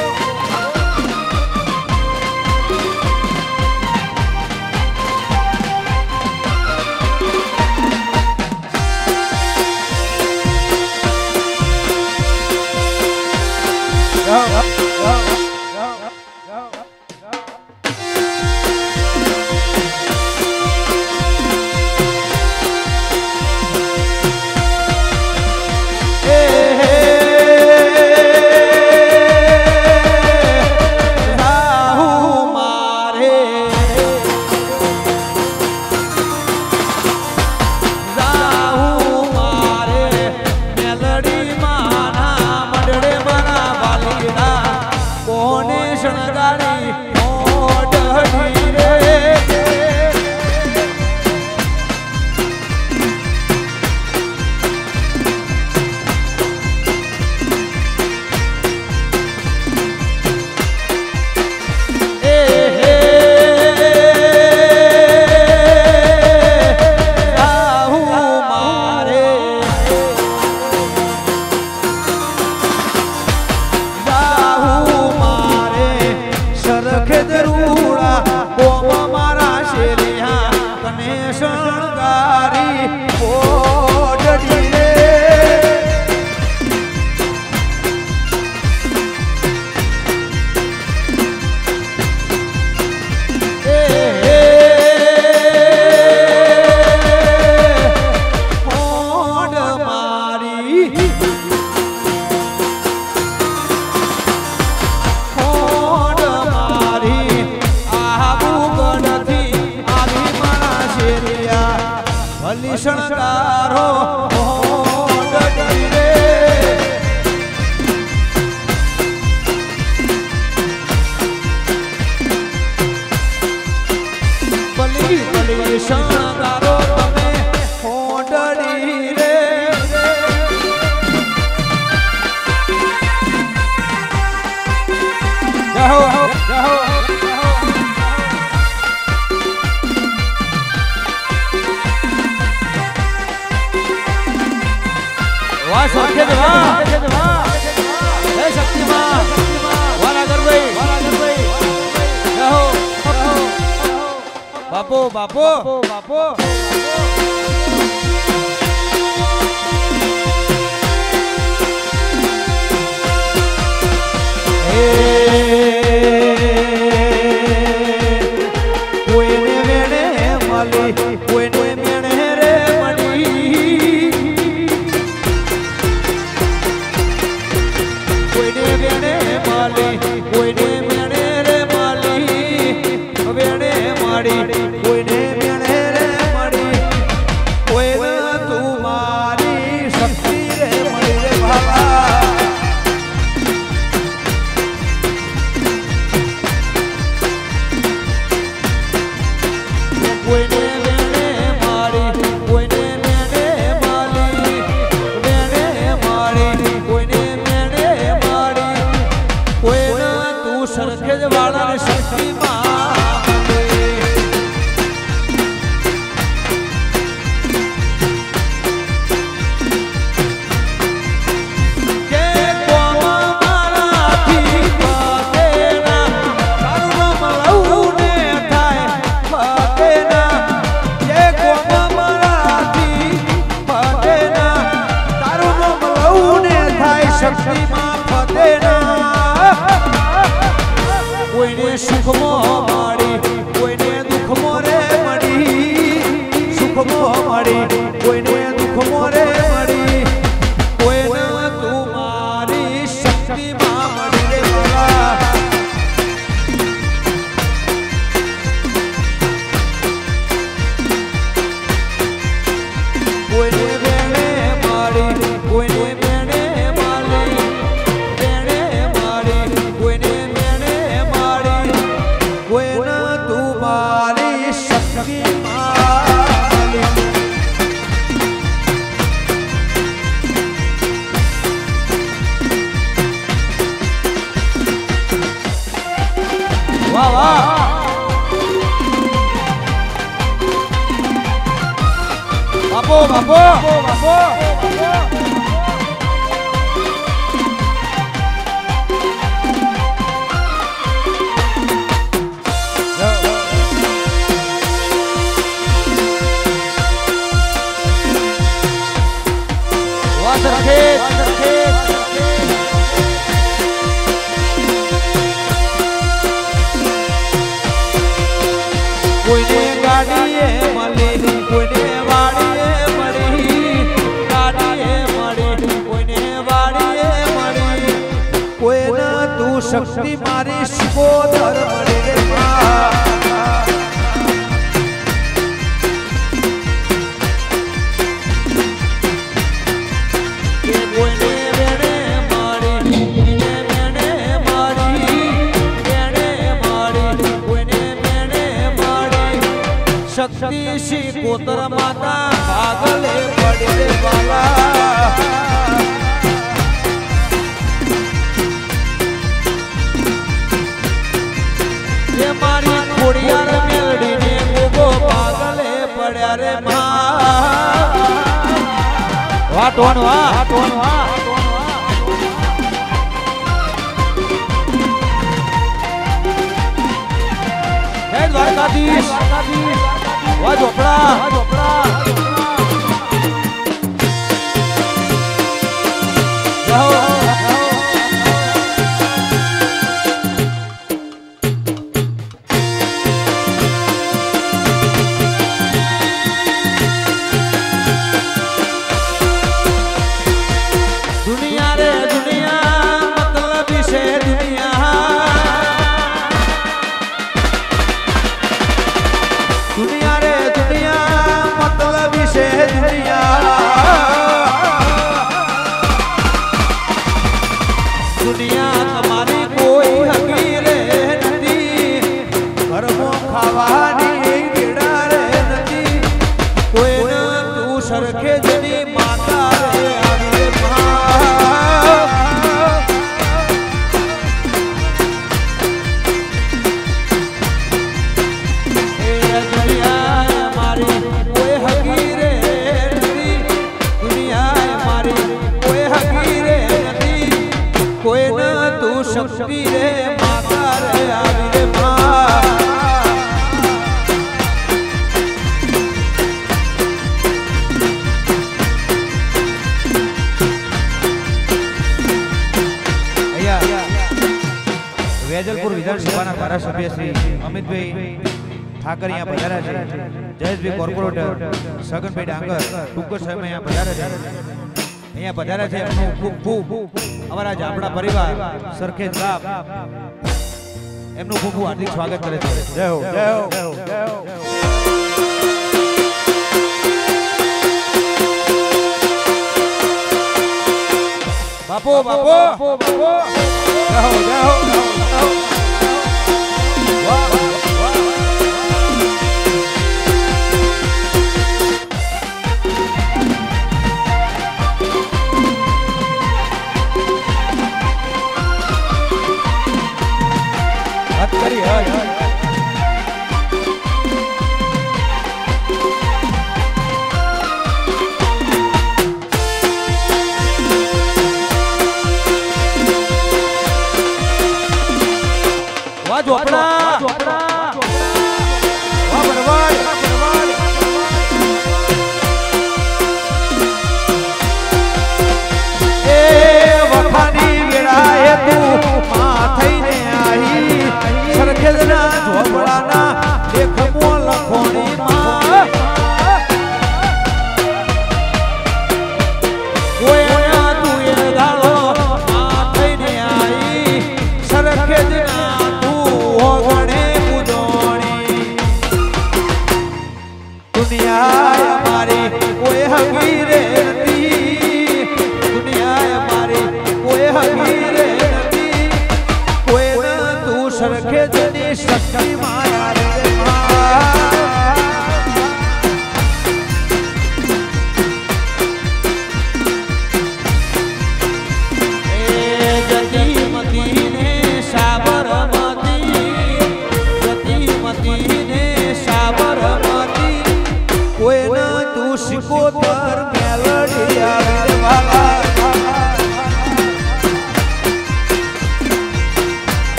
शणगारो ओढ़ी रे बली बली शणगारो तमे वाह सरखे दे वाह हे शक्ति मां वाला कर भाई रहो बापो कोई ने वेणे माली कोई ने वेणे रे मनी कोई ने वेणे माली कोई ने वेणे रे माली वेणे माड़ी कोई ने वेणे रे मनी कोई न तुम्हारी शक्ति रे मनी रे बाबा शक्ति मारी सिकोदर मरे रे शक्ति सिकोदर माता पागले पड़े वाला मारी कुड़िया रे मेलडी ने गोगो पागले पड़या रे मां वाह टोन वाह हे द्वारकाधीश वाह झोपड़ा जाओ कोई શક્તિ રે માતા રે આવી રે માં વેજલપુર વિધાનસભાના ધારાસભ્ય શ્રી અમિતભાઈ ઠાકરિયા પધાર્યા છે. જયેશભાઈ કોર્પોરેટર સગનભાઈ ડાંગર ટૂંક જ સમયમાં અહીંયા પધાર્યા છે. અહીંયા પધાર્યા છે એમનું ખૂબ અમારા જામડા પરિવાર સરખેજ બાપ એમનું ખૂબ હાર્દિક સ્વાગત કરે છે. જય હો જય હો જય હો. બાપો બાપો બાપો જય હો જય હો.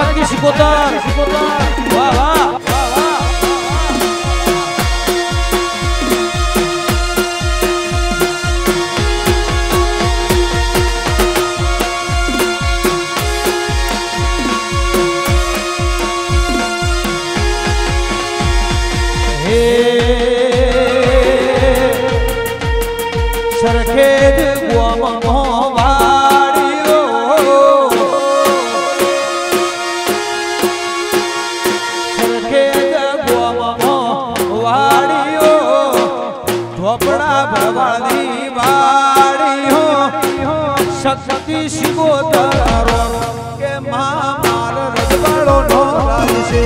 શક્તિ સિકોતર વાહ વાહ સરખેજ ગોમમાં વાડીઓ સરખેજ ગોમમાં વાડીઓ ઢોપડા ભરવાડની વાડીઓ શક્તિ સિકોતર કે માર રજવાડો નો રાજ છે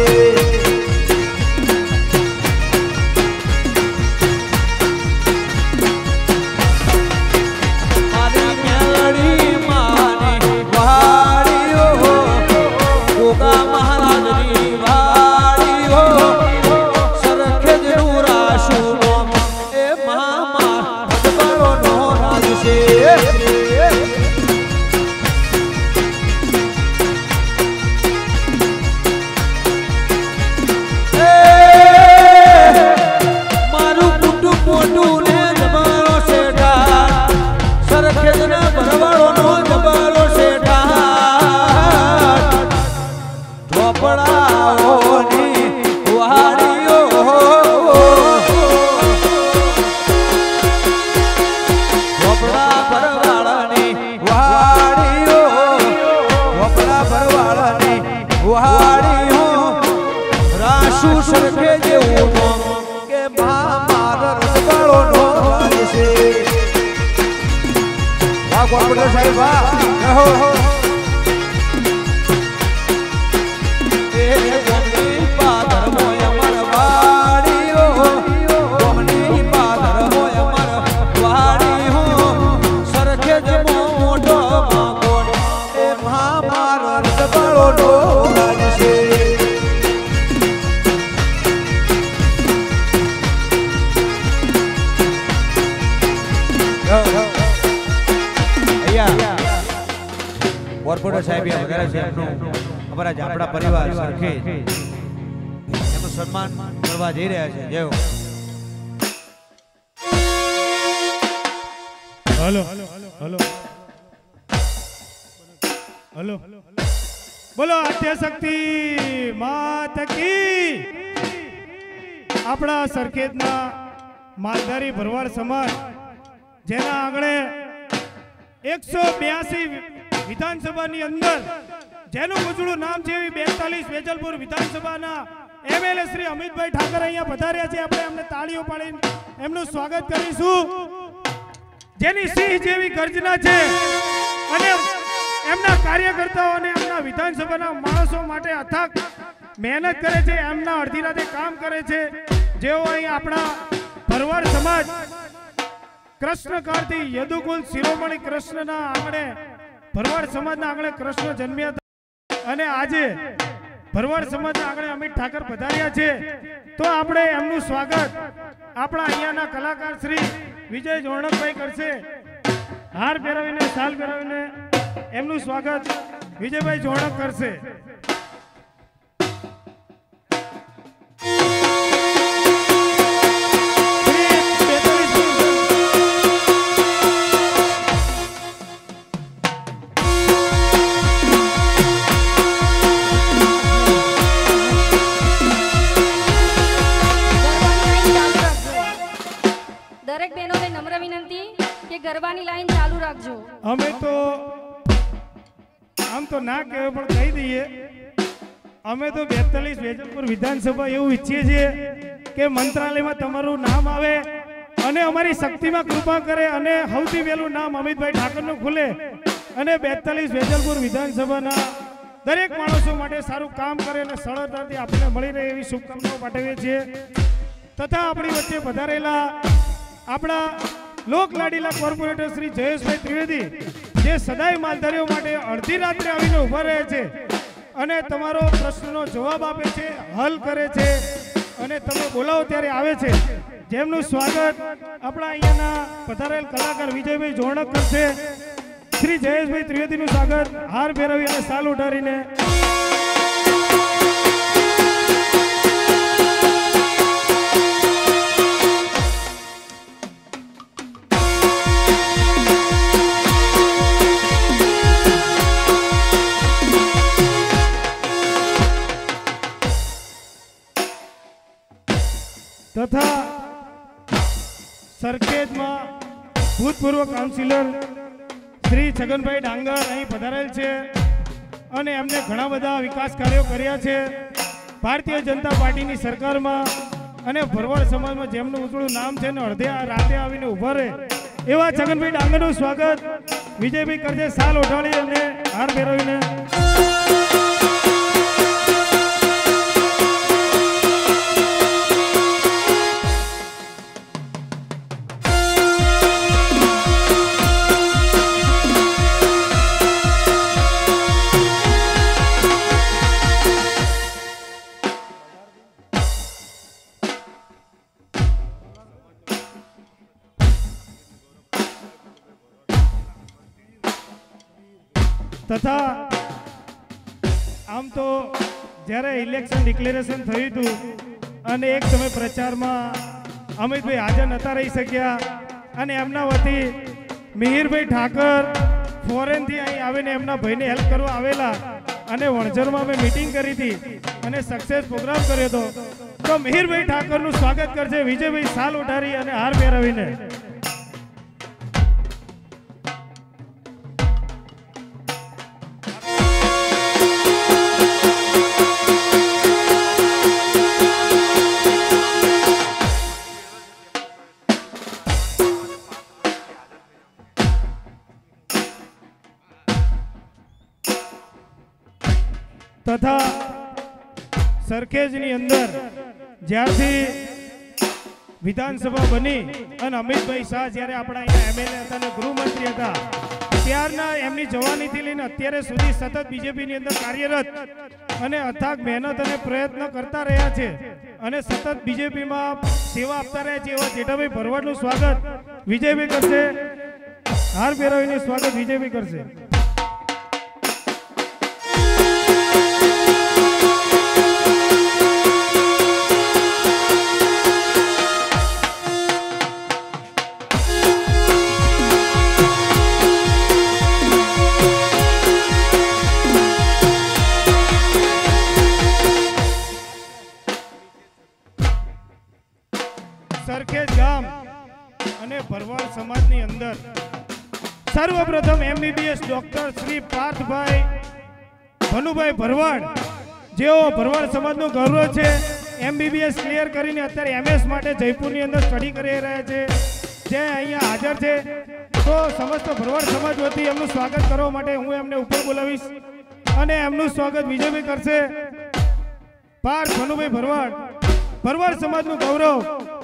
કોર્પોરેટર સાહેબ વાહ કોર્પોરેટર સાહેબ વધારે છે એમનું અમારા જાપડા પરિવાર સરખે એમનું સન્માન કરવા જઈ રહ્યા છે જય હલો હલો હલો બોલો આદ્યશક્તિ માત કી આપણા સરખેજના માલધારી ભરવાડ સમાજ જેના આંગણે 182 વિધાનસભાની અંદર જેનું ઉજળું નામ છે એવી 42 વેજલપુર વિધાનસભાના એમએલએ શ્રી અમિતભાઈ ઠાકર અહીંયા પધાર્યા છે આપણે એમને તાળીઓ પાડીને એમનું સ્વાગત કરીશું જેની સિંહ જેવી ગર્જના છે અને એમના કાર્યકર્તાઓ અને એમના વિધાનસભાના માણસો માટે અથાગ મહેનત કરે છે એમના અડધી રાતે કામ કરે છે જેઓ અહીં આપણા ભરવાડ સમાજ કૃષ્ણકાળથી યદુકુલ શિરોમણી કૃષ્ણના આંગણે ભરવાડ સમાજના આંગણે કૃષ્ણ જન્મ્યા હતા અને આજે ભરવાડ સમાજના આંગણે અમિત ઠાકર પધાર્યા છે તો આપણે એમનું સ્વાગત આપણા અહીંયાના કલાકાર શ્રી વિજય જોણકભાઈ કરશે હાર પહેરાવીને શાલ પહેરાવીને એમનું સ્વાગત વિજયભાઈ જોણક કરશે ગરબાની લાઈન ચાલુ રાખજો અમે તો આમ તો ના કહેવાય પણ કહી દઈએ અમે તો 42 વેજલપુર વિધાનસભા એવું ઈચ્છીએ છીએ કે મંત્રાલયમાં તમારું નામ આવે અને અમારી શક્તિમાં કૃપા કરે અને સૌથી પહેલું નામ અમિતભાઈ ઠાકરનું ખુલે અને 42 વેજલપુર વિધાનસભાના દરેક માણસો માટે સારું કામ કરે અને સરળતાથી આપણને મળી રહે એવી શુભકામનાઓ પાઠવીએ છીએ તથા આપણી વચ્ચે પધારેલા આપણા લોક લાડીલા કોર્પોરેટર શ્રી જયેશભાઈ ત્રિવેદી જે સદાય માલધારીઓ માટે અડધી રાત્રે આવીને ઊભા રહે છે અને તમારો પ્રશ્નનો જવાબ આપે છે હલ કરે છે અને તમે બોલાવો ત્યારે આવે છે જેમનું સ્વાગત આપણા અહીંયાના પધારેલ કલાકાર વિજયભાઈ જોણક કરશે શ્રી જયેશભાઈ ત્રિવેદીનું સ્વાગત હાર ફેરવી અને સાલ ઉઠારીને તથા સરખેજમાં ભૂતપૂર્વ કાઉન્સિલર શ્રી છગનભાઈ ડાંગર અહીં પધારેલ છે અને એમને ઘણા બધા વિકાસ કાર્યો કર્યા છે. ભારતીય જનતા પાર્ટીની સરકારમાં અને ભરવાડ સમાજમાં જેમનું ઉજળું નામ છે ને અડધે રાતે આવીને ઉભા રહે એવા છગનભાઈ ડાંગરનું સ્વાગત વિજયભાઈ કરજે સાલ ઓઢાડી અને હાર પહેરાવીને. તથા આમ તો જ્યારે ઇલેક્શન ડિક્લેરેશન થયું હતું અને એક સમય પ્રચારમાં અમિતભાઈ હાજર નતા રહી શક્યા અને એમના વતી મિહિરભાઈ ઠાકર ફોરેનથી અહીં આવીને એમના ભાઈને હેલ્પ કરવા આવેલા અને વણઝરમાં અમે મીટિંગ કરી હતી અને સક્સેસ પ્રોગ્રામ કર્યો હતો. તો મિહિરભાઈ ઠાકરનું સ્વાગત કરશે વિજયભાઈ સાલ ઉઠારી અને હાર પહેરાવીને. તથા સરખેજની અંદર જ્યારથી વિધાનસભા બની અને અમિતભાઈ શાહ જ્યારે આપણા અહીંયા એમએલએ હતા અને ગૃહમંત્રી હતા ત્યારના એમની જવાનીથી લઈને અત્યારે સુધી સતત બીજેપીની અંદર કાર્યરત અને અથાગ મહેનત અને પ્રયત્ન કરતા રહ્યા છે અને સતત બીજેપીમાં સેવા આપતા રહ્યા છે એવા જેઠાભાઈ ભરવાડનું સ્વાગત વિજયભાઈ કરશે. હાર પહેરાવીને સ્વાગત વિજયભાઈ કરશે. સરખેજ ગામ અને ભરવાડ સમાજની અંદર સર્વપ્રથમ MBBS ડોક્ટર શ્રી પાર્થભાઈ ભનુભાઈ ભરવાડ જેઓ ભરવાડ સમાજનું ગૌરવ છે. MBBS ક્લિયર કરીને અત્યારે MS માટે જયપુરની અંદર સ્ટડી કરી રહ્યા છે જે અહીંયા હાજર છે. તો સમસ્ત ભરવાડ સમાજ વતી એમનું સ્વાગત કરવા માટે હું એમને ઉપર બોલાવીશ અને એમનું સ્વાગત વિજયભાઈ કરશે. પાર્થ ભનુભાઈ ભરવાડ ભરવાડ સમાજનું ગૌરવ.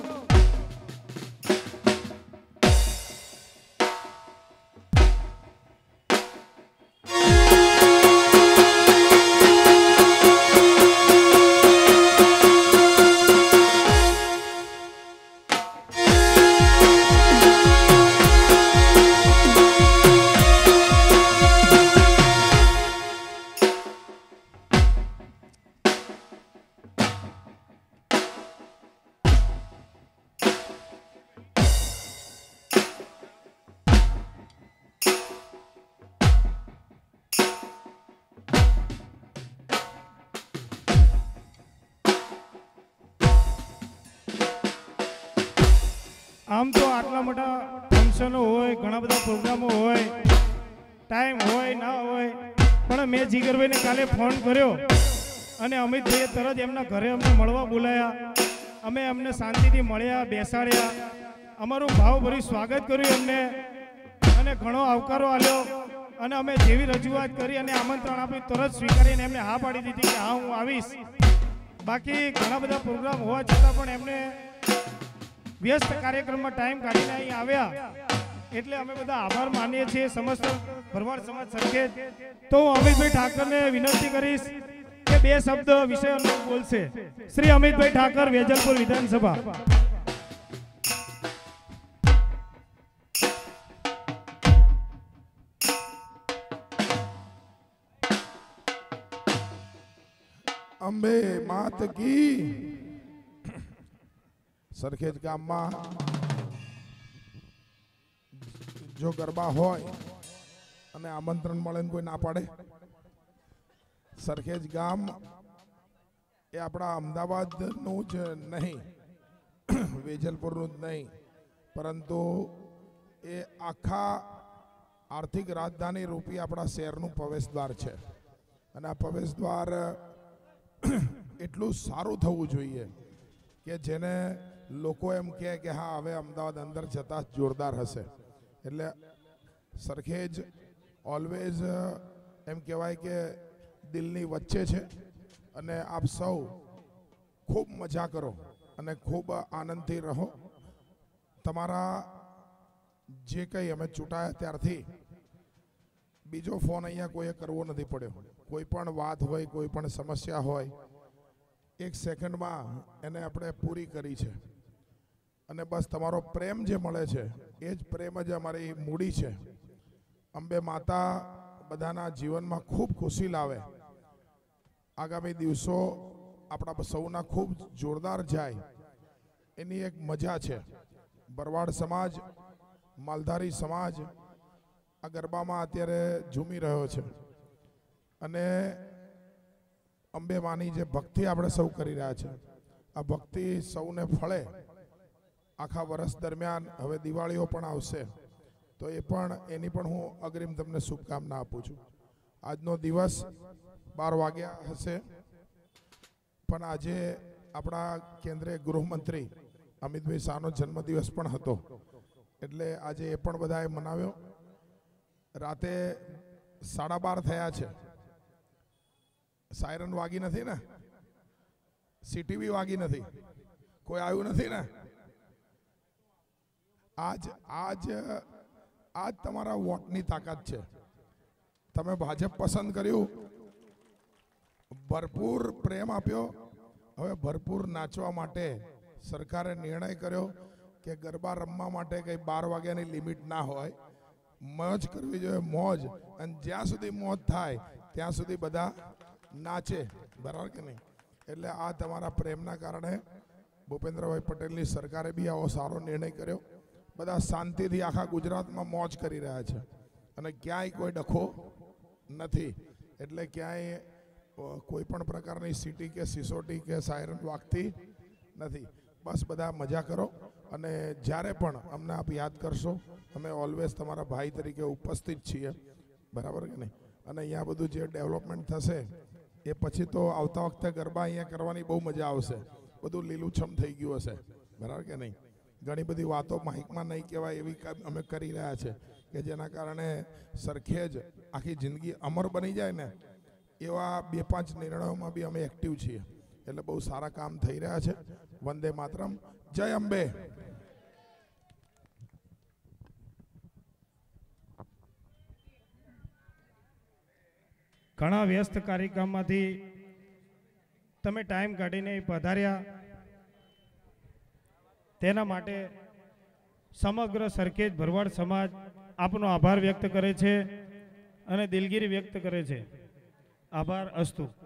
આમ તો આટલા મોટા ફંક્શનો હોય ઘણા બધા પ્રોગ્રામો હોય ટાઈમ હોય ના હોય પણ મેં જીગરભાઈને કાલે ફોન કર્યો અને અમિતભાઈએ તરત એમના ઘરે અમને મળવા બોલાયા. અમે એમને શાંતિથી મળ્યા, બેસાડ્યા, અમારું ભાવભર્યું સ્વાગત કર્યું એમને અને ઘણો આવકારો આપ્યો અને અમે જેવી રજૂઆત કરી અને આમંત્રણ આપ્યું તરત સ્વીકારીને એમને હા પાડી દીધી કે હા હું આવીશ. બાકી ઘણા બધા પ્રોગ્રામ હોવા છતાં પણ એમને વ્યસ્ત કાર્યક્રમમાં ટાઈમ કાઢીને અહીં આવ્યા એટલે અમે બધા આભાર માનીએ છીએ સમસ્ત ભરવાડ સમાજ સરખેજ. તો હું અમિતભાઈ ઠાકરને વિનંતી કરીશ કે બે શબ્દ વિષય બોલશે. શ્રી અમિતભાઈ ઠાકર, વેજલપુર વિધાનસભા. અંબે માત કી. સરખેજ ગામમાં જો ગરબા હોય અને આમંત્રણ મળે ને કોઈ ના પાડે. સરખેજ ગામ એ આપણા અમદાવાદનું જ નહીં વેજલપુરનું જ નહીં, પરંતુ એ આખા આર્થિક રાજધાની રૂપી આપણા શહેરનું પ્રવેશદ્વાર છે. અને આ પ્રવેશદ્વાર એટલું સારું થવું જોઈએ કે જેને લોકો એમ કહે કે હા હવે અમદાવાદ અંદર જતાં જોરદાર હશે. એટલે સરખેજ ઓલવેઝ એમ કહેવાય કે દિલની વચ્ચે છે. અને આપ સૌ ખૂબ મજા કરો અને ખૂબ આનંદથી રહો. તમારા જે કંઈ અમે ચૂંટાયા ત્યારથી બીજો ફોન અહીંયા કોઈએ કરવો નથી પડ્યો. કોઈ પણ વાત હોય, કોઈ પણ સમસ્યા હોય, 1 સેકન્ડમાં એને આપણે પૂરી કરી છે. અને બસ તમારો પ્રેમ જે મળે છે એ જ પ્રેમ જ અમારી મૂડી છે. અંબે માતા બધાના જીવનમાં ખૂબ ખુશી લાવે. આગામી દિવસો આપણા સૌના ખૂબ જોરદાર જાય એની એક મજા છે. ભરવાડ સમાજ, માલધારી સમાજ આ ગરબામાં અત્યારે ઝૂમી રહ્યો છે. અને અંબે માની જે ભક્તિ આપણે સૌ કરી રહ્યા છે, આ ભક્તિ સૌને ફળે. આખા વર્ષ દરમિયાન હવે દિવાળીઓ પણ આવશે, તો એ પણ એની પણ હું અગ્રિમ તમને શુભકામના આપું છું. આજનો દિવસ 12 વાગ્યા હશે, પણ આજે આપણા કેન્દ્રીય ગૃહમંત્રી અમિતભાઈ શાહનો જન્મદિવસ પણ હતો, એટલે આજે એ પણ બધાએ મનાવ્યો. રાતે 12:30 થયા છે. સાયરન વાગી નથી ને? સીટી બી વાગી નથી? કોઈ આવ્યું નથી ને? આજ તમારા વોટની તાકાત છે. તમે ભાજપ પસંદ કર્યું, ભરપૂર પ્રેમ આપ્યો. હવે ભરપૂર નાચવા માટે સરકારે નિર્ણય કર્યો કે ગરબા રમવા માટે કંઈ 12 વાગ્યાની લિમિટ ના હોય, મોજ કરવી જોઈએ, મોજ. અને જ્યાં સુધી મોજ થાય ત્યાં સુધી બધા નાચે, બરાબર કે નહીં? એટલે આ તમારા પ્રેમના કારણે ભૂપેન્દ્રભાઈ પટેલની સરકારે બી આવો સારો નિર્ણય કર્યો. બધા શાંતિથી આખા ગુજરાતમાં મોજ કરી રહ્યા છે અને ક્યાંય કોઈ ડખો નથી. એટલે ક્યાંય કોઈ પણ પ્રકારની સીટી કે સિસોટી કે સાયરન વાગતી નથી. બસ બધા મજા કરો. અને જ્યારે પણ અમને આપ યાદ કરશો, અમે ઓલવેઝ તમારા ભાઈ તરીકે ઉપસ્થિત છીએ, બરાબર કે નહીં? અને અહીંયા બધું જે ડેવલપમેન્ટ થશે એ પછી તો આવતા વખતે ગરબા અહીંયા કરવાની બહુ મજા આવશે. બધું લીલુંછમ થઈ ગયું હશે, બરાબર કે નહીં? ઘણી બધી વાતો માઇકમાં નહીં કહેવાય એવી અમે કરી રહ્યા છે કે જેના કારણે સરખેજ આખી જિંદગી અમર બની જાય ને એવા 2-5 નિર્ણયોમાં બી અમે એક્ટિવ છીએ. એટલે બહુ સારા કામ થઈ રહ્યા છે. વંદે માતરમ. જય અંબે. ઘણા વ્યસ્ત કાર્યક્રમમાંથી તમે ટાઈમ કાઢીને પધાર્યા, તેના માટે સમગ્ર સરખેજ ભરવાડ સમાજ આપનો આભાર વ્યક્ત કરે છે અને દિલગીરી વ્યક્ત કરે છે. આભાર અસ્તુ.